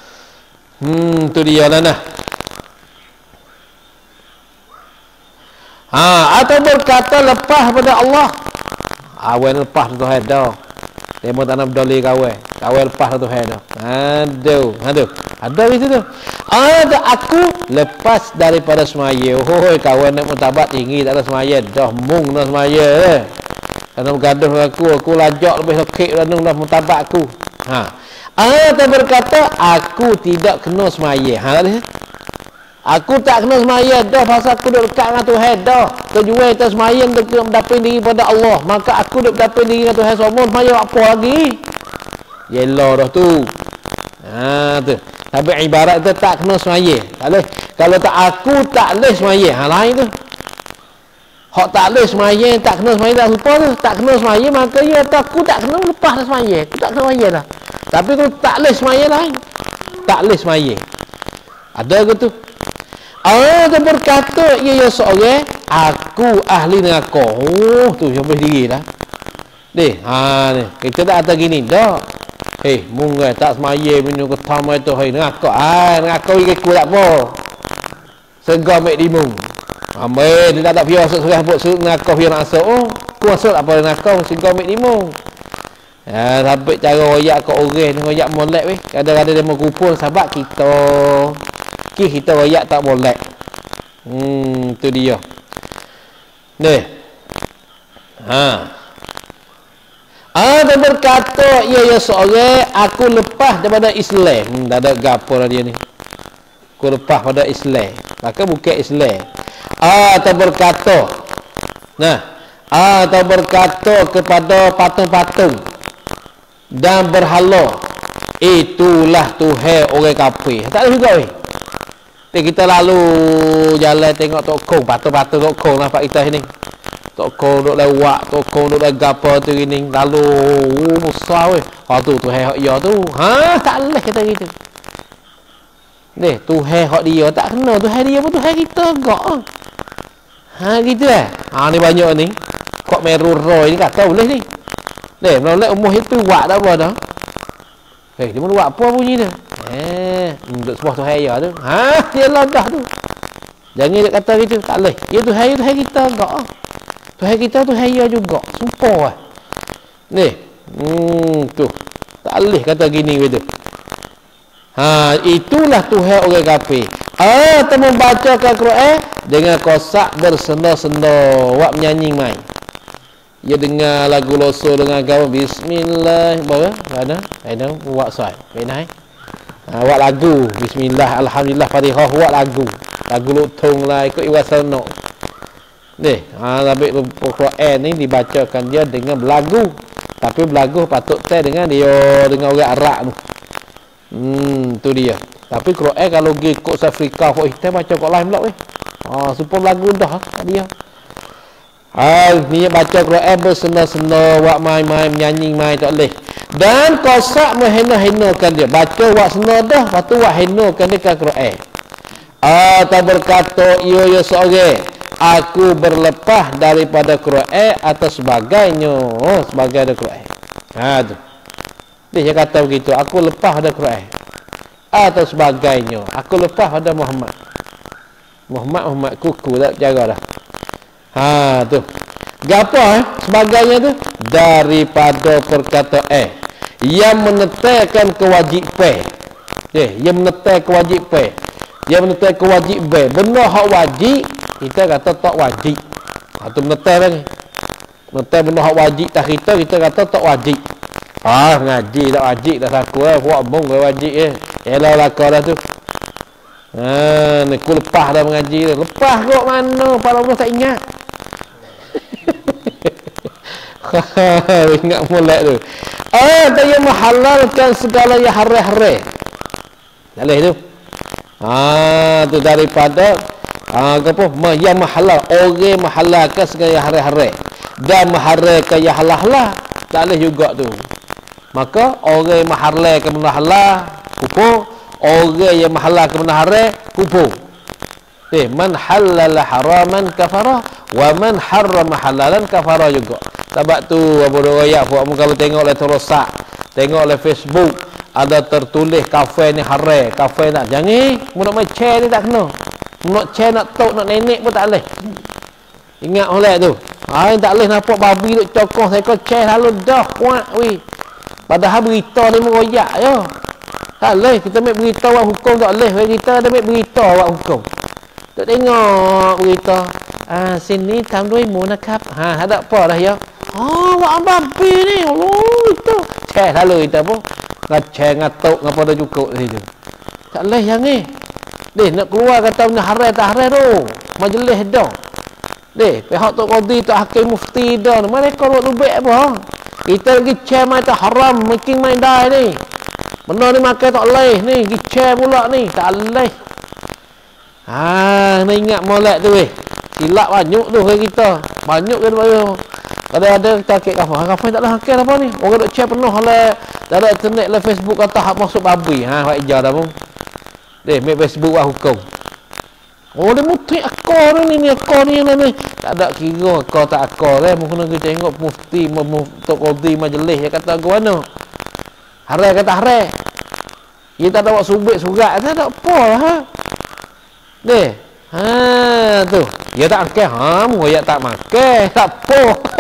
Tu dia lah nah. Atau berkata lepas pada Allah. Awal lepas tu Tuhan dah. Demo tak nak berdoli kawan. Kawan lepas tu Tuhan dah. Aduh. Ada itu tu. Ada aku lepas daripada semaya. Hoi kawan nak mutabat tinggi tak ada semaya. Dah mung dah semaya. Karena bergaduh aku lajak lebih lekik dah mutabat aku. Atau berkata aku tidak kena semaya. Aku tak kena semaya dah pasal aku duduk dekat dengan Tuhan dah. Tujuan kita semaya untuk mendapat diri pada Allah. Maka aku duduk mendapat diri dengan Tuhan semua. Semaya apa lagi? Yelah dah tu. Tu. Tapi ibarat tu tak kena semaya. Tak boleh. Kalau tak aku tak boleh semaya. Lain tu. Hak tak boleh semaya, tak kena semaya tak lupa tu. Tak kena semaya maka ya aku tak kena lepas dah semaya. Aku tak kena semaya dah. Tapi kalau tak boleh semaya lain. Tak boleh semaya. Ada ke tu? Dia berkata ia seorang aku ahli neraka. Tu sampai diri dah. Ni kita tak ada gini dah. Mungkin tak semaya minum ketama itu neraka. Neraka ikut tak apa. Segar mek dimung. Dia tak ada biar masuk surah buat surut neraka biar nak masuk. Ku masuk apa neraka segar mek dimung. Sampai cara royak ke orang ni royak molek weh. Kadang-kadang dia mau kumpul sebab kita royak tak molek. Tu dia. Ni. Dia berkata ya seorang aku lepas daripada Islam. Tak ada gapo dah dia ni. Aku lepas pada Islam. Maka bukan Islam. Atau berkata. Atau berkata kepada patung-patung dan berhala, itulah Tuhan orang kafir. Tak ada juga weh. Kita lalu jalan tengok tokong, patung-patung tokong nampak kita sini. Tokong duk lewat, tokong duk gapa tu gini. Lalu besar weh. Tu Tuhan hak dia tu. Tak boleh kata gitu. Ni Tuhan hak dia tak kena. Tuhan dia pun Tuhan kita gak. Gitu ni banyak ni. Kok meru roy ni kata boleh ni. Ni menolak umur itu buat tak apa dah. Dia mau buat apa bunyi dia? Untuk sebuah Tuhan dia tu. Dia dah tu. Jangan dia kata gitu, tak boleh. Ya Tuhan kita enggak. Tuhan kita Tuhan dia juga. Sumpah lah. Ni. Tu. Tak boleh kata gini gitu. Itulah Tuhan orang kafir. Tu membacakan Quran dengan kosak bersenda-senda. Wak menyanyi main. Dia dengar lagu loso dengan gaul bismillah mana buat soal benar buat lagu bismillah alhamdulillah fatihah buat lagu lutung lah ikut iwasano ni tapi Quran ni dibacakan dia dengan belagu tapi belagu patut dengan dia dengan orang Arab tu dia tapi Quran kalau pergi kok Afrika kok kita baca kok lain pula weh super belagu dah dia ni baca Quran bersenda-senda, wak main-main, menyanyi main tak boleh. Dan kosak menghina-hinakan dia. Baca wak senda dah, lepas tu wak hinakan dia ke Quran. Atau berkata, ya seorang, aku berlepas daripada Quran atau sebagainya. Sebagai ada Quran. Tu. Dia kata begitu, aku lepas pada Quran. Atau sebagainya. Aku lepas pada Muhammad. Muhammad kuku tak jaga dah. Tu. Gapo sebagainya tu daripada perkataan yang menetapkan kewajipan. Yang menetapkan kewajipan. Yang menetapkan kewajipan. Benda hak wajib kita kata tak wajib. Tu menetapkan ni. Menetap benda hak wajib tak kita kata tak wajib. Ngaji tak wajib dah aku buat bong wajib Elah lakar dah tu. Ni aku lepas dah mengaji dah. Lepas kok mana para Allah tak ingat. Ingat mulai tu. Dia menghalalkan segala yang haram-haram. Boleh tu. Tu daripada apa? Yang halal. Orang menghalalkan segala yang haram-haram dan mengharamkan yang halal. Tak boleh juga tu. Maka orang yang menghalalkan benda halal kufur, orang yang menghalalkan benda haram kufur. Man halala haraman kafara wa man harrama halalan kafara juga. Sebab tu apa royak buat kamu tengok oleh terosak, tengok oleh Facebook ada tertulis kafe ni haram, kafe nak jangan, mu nak main chair ni tak kena. Mu nak chair nak tok nak nenek pun tak boleh. Ingat molek tu. Ha, tak boleh nampak babi duk cokoh seekor ceh lalu dah kuat weh. Padahal berita ni meroyak je. Tak boleh kita ambil berita buat hukum tak boleh. Kita ada ambil berita buat hukum. Tak tengok berita. Sini tำด้วยหมูนะครับ. Ada apa dah ya? Buat babi ni. Allah itu. Ceh lalu kita pun. Ngaceh ngatuk ngapa dah cukup situ. Tak boleh yang ni. Deh nak keluar kata benda haram tak haram tu. Majlis dah. Deh, pihak Tok Qadi, Tok Hakim Mufti dah. Mereka buat lubik apa? Kita lagi ceh main tak haram, making main dah ni. Benda ni makan tak boleh ni, pergi ceh pula ni, tak boleh. Nak ingat molek tu weh. Silap banyak tu ke kita. Banyak ke tu. Ada kita hakik kafah. Kafah tak ada hakik apa ni. Orang duk ceh penuh oleh dalam internet lah Facebook kata hak masuk babi. Hak hijau dah pun. Deh, make Facebook buat hukum. Dia mutik akar ni akar ni. Tak ada kira akar tak akar lah. Mungkin kita tengok mufti, Tok Qadi majlis dia kata ke mana. Haram kata haram. Dia tak ada buat surat. Tak ada apa lah. Deh. Tu. Dia tak makan. Ngoyak tak makan. Tak apa.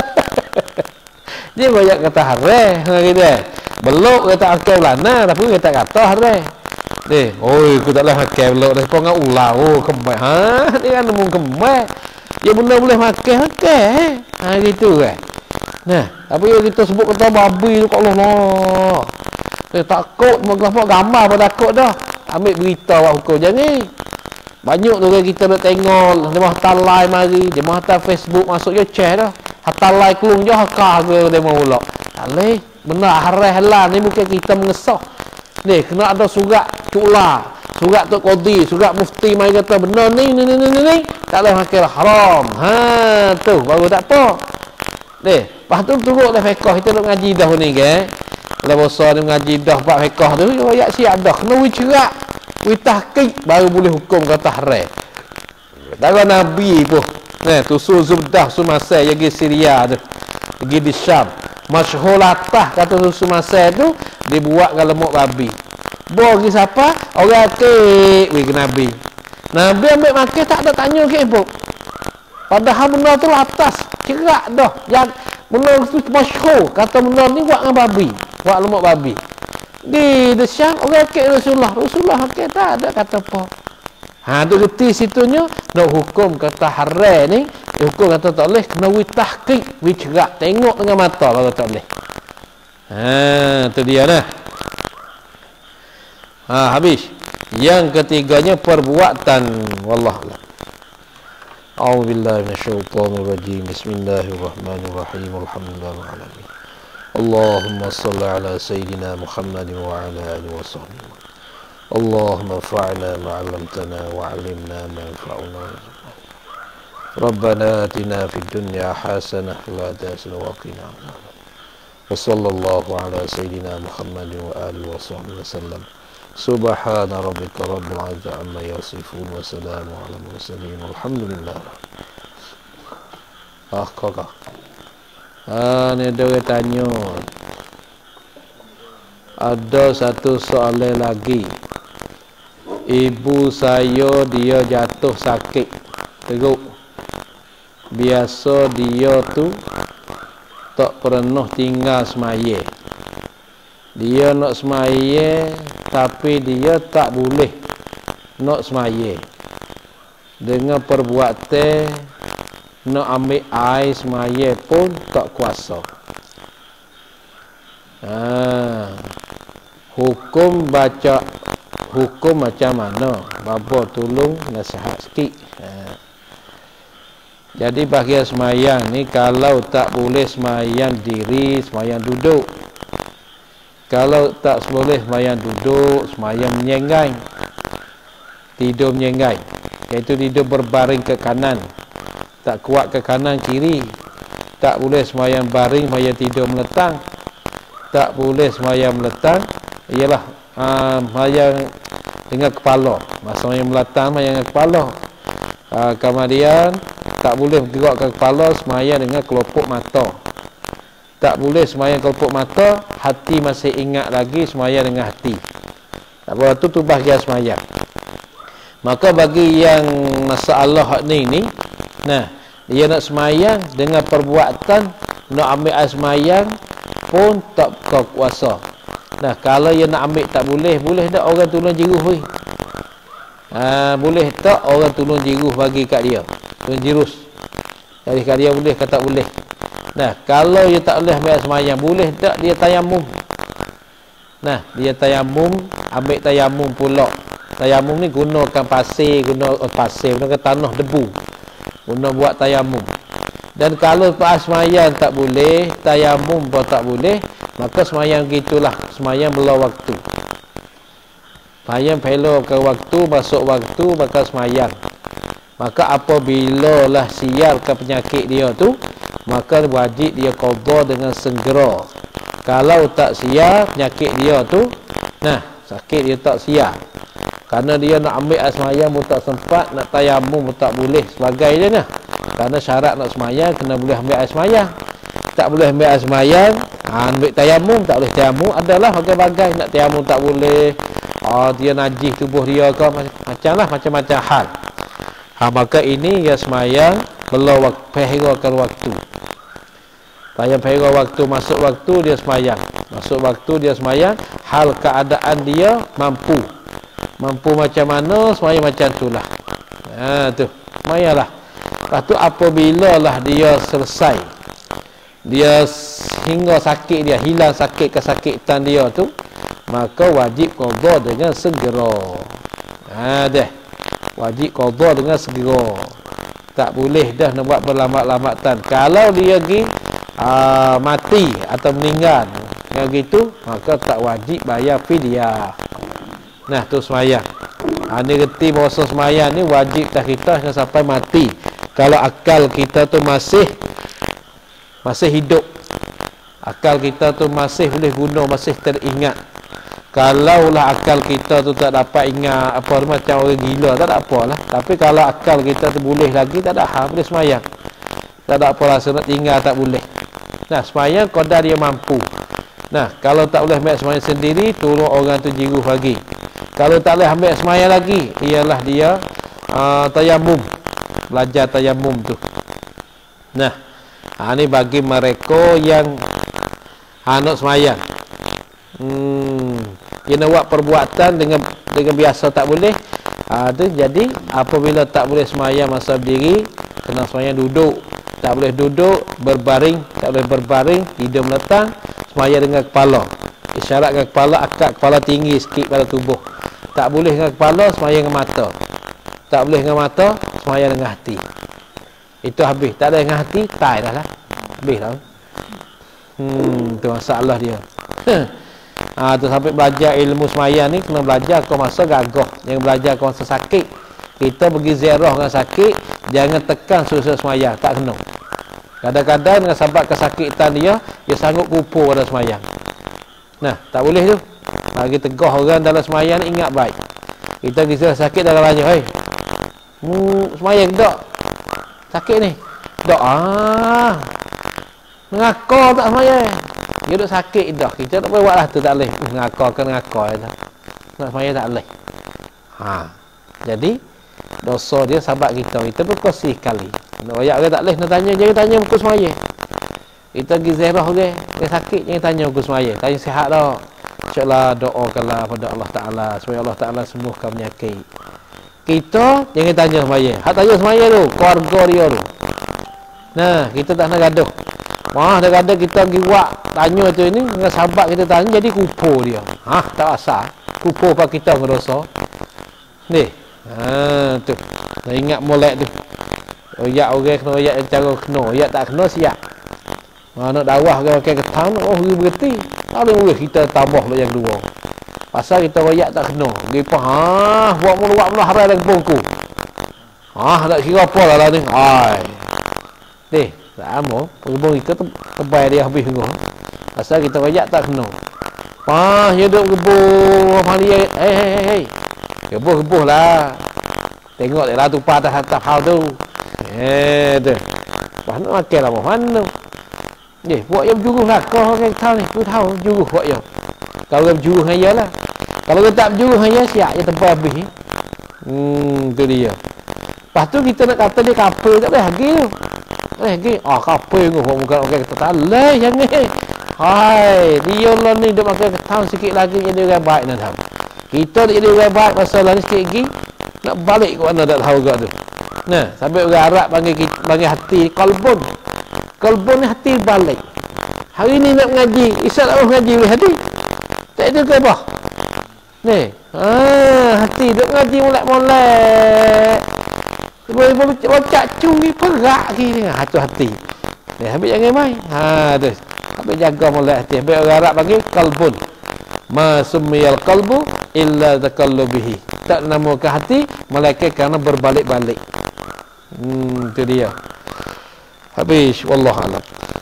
Dia ngoyak kata haram. Gitu. Belok kata makan belana. Tapi dia tak kata haram. Deh, aku tak boleh makan belok dah. Kau ngak ular. Kembang. Dia kan nemu kembang. Dia benda boleh makan. Gitu kan. Nah, tapi kita sebut kata babi tu kat Allah. Takut. Nampak gambar pun takut dah. Ambil berita buat hukum. Jangan. Banyak tu kan kita nak tengok. Dia mahu hantar live mari. Dia mahu hantar Facebook masuk je ceh dah. Hantar live kelung je hakah ke dia mahu pula. Tak boleh. Benda haram halal ni bukan kita mengesah. Ni kena ada surat cula, surat Tok Qadi, surat mufti mai kata benda ni tak boleh makan haram. Tu baru tak apa. Ni, lepas tu turut dah fiqh kita nak ngaji dah ni ke. Kalau bosan ni mengaji dah bab fiqh tu, ayat siap dah kena wicerak, tahqiq baru boleh hukum kata haram. Darah Nabi pun. Tu susu dah sumasai yang di Syria tu. Pergi di Syam. Masyhur latah kata susu masai tu dibuat dengan lemak babi. Bagi siapa? Orang kek ke Nabi. Nabi ambil makan tak ada tanya ke ibu. Padahal benda tu atas cerak dah. Yang benda tu masyhur kata benda ni buat dengan babi, buat lemak babi. Di Syam orang kek Rasulullah makan tak ada kata apa. Tu reti situnya nak hukum kata haram ni, hukum kata tak boleh kena tahqiq, cerak tengok dengan mata baru tak boleh. Tu dia dah. Habis. Yang ketiganya perbuatan wallahu. A'udzubillahi minasyaitonir rajim. Bismillahirrahmanirrahim. Alhamdulillahil alamin. Allahumma shalli ala sayyidina Muhammadin wa ala alihi wasahbihi. Allahumma fa'na ma'allamtana wa'allimna manfa'una. Rabbana atina fid dunya hasanah wa qina adzabannar. Wa sallallahu ala sayyidina Muhammadin wa alihi wa sahbihi wasallam. Subhana rabbika rabbil izzati amma yasifun wa salamun ala mursalin walhamdulillah. Kakak. Ni ada orang tanya. Ada satu soalan lagi. Ibu saya dia jatuh sakit teruk. Biasa dia tu tak pernah tinggal semaya. Dia nak semaya tapi dia tak boleh nak semaya. Dengan perbuatan nak ambil air semaya pun tak kuasa. Hukum macam mana? Bapa tolong nasihat sikit. Jadi bahagian semayang ni kalau tak boleh semayang diri, semayang duduk. Kalau tak boleh semayang duduk, semayang menyenggai. Tidur menyenggai. Iaitu tidur berbaring ke kanan. Tak kuat ke kanan kiri. Tak boleh semayang baring, semayang tidur meletang. Tak boleh semayang meletang. Ialah semayang dengan kepala. Masa yang meletang semayang dengan kepala. Kemudian tak boleh gerakkan kepala, semayang dengan kelopak mata. Tak boleh semayang kelopak mata, hati masih ingat lagi, semayang dengan hati. Tak boleh tu bahagian semayang. Maka bagi yang masalah ni, Dia nak semayang dengan perbuatan nak ambil air semayang pun tak kuasa. Nah, kalau dia nak ambil tak boleh, boleh tak orang tolong jiruh weh? Boleh tak orang tolong jiruh bagi kat dia? Tolong jirus. Jadi kat dia boleh ke tak boleh? Nah, kalau dia tak boleh ambil air semayang, boleh tak dia tayamum? Nah, dia tayamum, ambil tayamum pula. Tayamum ni gunakan pasir, gunakan tanah debu. Guna buat tayamum. Dan kalau air semayang tak boleh, tayamum pun tak boleh, maka semayang gitulah, semayang belah waktu. Semayang pelo ke waktu, masuk waktu, maka semayang. Maka apabila lah siar ke penyakit dia tu, maka wajib dia qada dengan segera. Kalau tak siar penyakit dia tu, nah, sakit dia tak siar. Kerana dia nak ambil air semayang pun tak sempat, nak tayamum pun tak boleh sebagainya nah. Kerana syarat nak semayang kena boleh ambil air semayang. Tak boleh ambil air semayang, ambil tayamum, tak boleh tayamum, adalah bagai-bagai. Nak tayamum tak boleh, dia najis tubuh dia ke, macam-macam hal. Maka ini dia semayang belah perhirakan waktu. Tayang perhira waktu, masuk waktu dia semayang. Masuk waktu dia semayang, hal keadaan dia mampu. Mampu macam mana, semayang macam itulah. Tu, semayanglah. Lepas tu apabila lah dia selesai, dia hingga sakit dia, hilang sakit kesakitan dia tu, maka wajib qada dengan segera. Dah. Wajib qada dengan segera. Tak boleh dah nak buat berlambat-lambatan. Kalau dia pergi mati atau meninggal yang gitu, maka tak wajib bayar fidyah. Nah, tu semayang. Ni reti bahawa semayang ni wajib dah kita sampai mati. Kalau akal kita tu masih hidup, akal kita tu masih boleh guna, masih teringat. Kalaulah akal kita tu tak dapat ingat apa macam orang gila, tak ada apalah. Tapi kalau akal kita tu boleh lagi, tak ada hal, boleh semayang. Tak ada apa rasa nak tinggal tak boleh. Nah, semayang qadar dia mampu. Nah, kalau tak boleh ambil semayang sendiri, tolong orang tu jiruh lagi. Kalau tak boleh ambil semayang lagi, ialah dia tayamum. Belajar tayamum tu. Nah, ni bagi mereka yang nak semayang. Dia nak buat perbuatan dengan biasa tak boleh. Tu jadi apabila tak boleh semayang masa berdiri, kena semayang duduk. Tak boleh duduk, berbaring, tak boleh berbaring, tidur meletang, semayang dengan kepala. Isyarat dengan kepala, akak kepala tinggi sikit pada tubuh. Tak boleh dengan kepala, semayang dengan mata. Tak boleh dengan mata, semayang dengan hati. Itu habis. Tak ada dengan hati, tak dah lah. Habis lah. Tu masalah dia. Tu sampai belajar ilmu semayang ni, kena belajar kau masa gagah. Jangan belajar kau masa sakit. Kita pergi ziarah dengan sakit, jangan tekan susah semayang, tak kena. Kadang-kadang dengan sebab kesakitan dia sanggup kupur pada semayang. Nah, tak boleh tu. Bagi tegah orang dalam semayang ni, ingat baik. Kita kisah sakit dalam tanya, hei, semayang tak? Sakit ni? Tak. Mengakar tak semayang? Dia duduk sakit dah. Kita tak boleh buat lah tu, tak boleh. Mengakar je. Nak semayang tak boleh. Jadi, dosa dia sahabat kita berkongsi sekali. Nak royak orang tak boleh nak tanya, jangan tanya muka semayang. Kita pergi ziarah orang, dia sakit, jangan tanya muka semayang. Tanya sihat tak? InsyaAllah doakanlah pada Allah Ta'ala supaya Allah Ta'ala sembuhkan penyakit. Kita jangan tanya semayang. Hak tanya semayang tu, keluarga dia tu. Nah, kita tak nak gaduh. Kadang-kadang kita pergi buat tanya tu ni dengan sahabat kita tanya, jadi kupur dia. Tak asal. Kupur apa kita ngedosa. Ni. Tu. Nak ingat molek tu. Royak orang kena royak cara kena. Royak tak kena siap. Nak dakwah ke pakai ketang, berhenti. Tak boleh kita tambah yang kedua. Pasal kita royak tak kena. Gipa buat mula harai dalam kebunku. Tak kira apa lah ni. Ni, tak amo, kebun kita tebal dia habis tengok. Pasal kita royak tak kena. Dia duduk kebun mari hei. Kebun lah. Tengok dia lah tumpah atas hal tu. Tu. Lepas nak makan lah mana. Buat yang berjuruh lah. Kau orang tahu ni. Kau tahu berjuruh buat yang. Kalau orang berjuruh dengan dia lah. Kalau orang tak berjuruh dengan dia, siap dia tempat habis. Tu dia. Lepas tu kita nak kata dia kapal tak boleh lagi tu. Gi, kapai ngoh muka orang kata talai jangan. Hai, dia lah ni duk makan ketang sikit lagi jadi orang baik nak tahu. Kita jadi orang baik masalah ni sikit lagi nak balik ke mana tak tahu gak tu. Nah, sampai orang Arab panggil hati qalbun. Qalbun ni hati balik. Hari ni nak mengaji, esok nak mengaji boleh hati. Tak ada ke apa? Ni, hati duk ngaji molek-molek. Boleh bocak curi perak gini. Tu hati. Ni habis jangan main. Tu. Habis jaga molek hati. Habis orang Arab panggil qalbun. Ma summiyal qalbu illa taqallubihi. Tak namakan hati melainkan kerana berbalik-balik. Itu dia. Habis wallahu a'lam.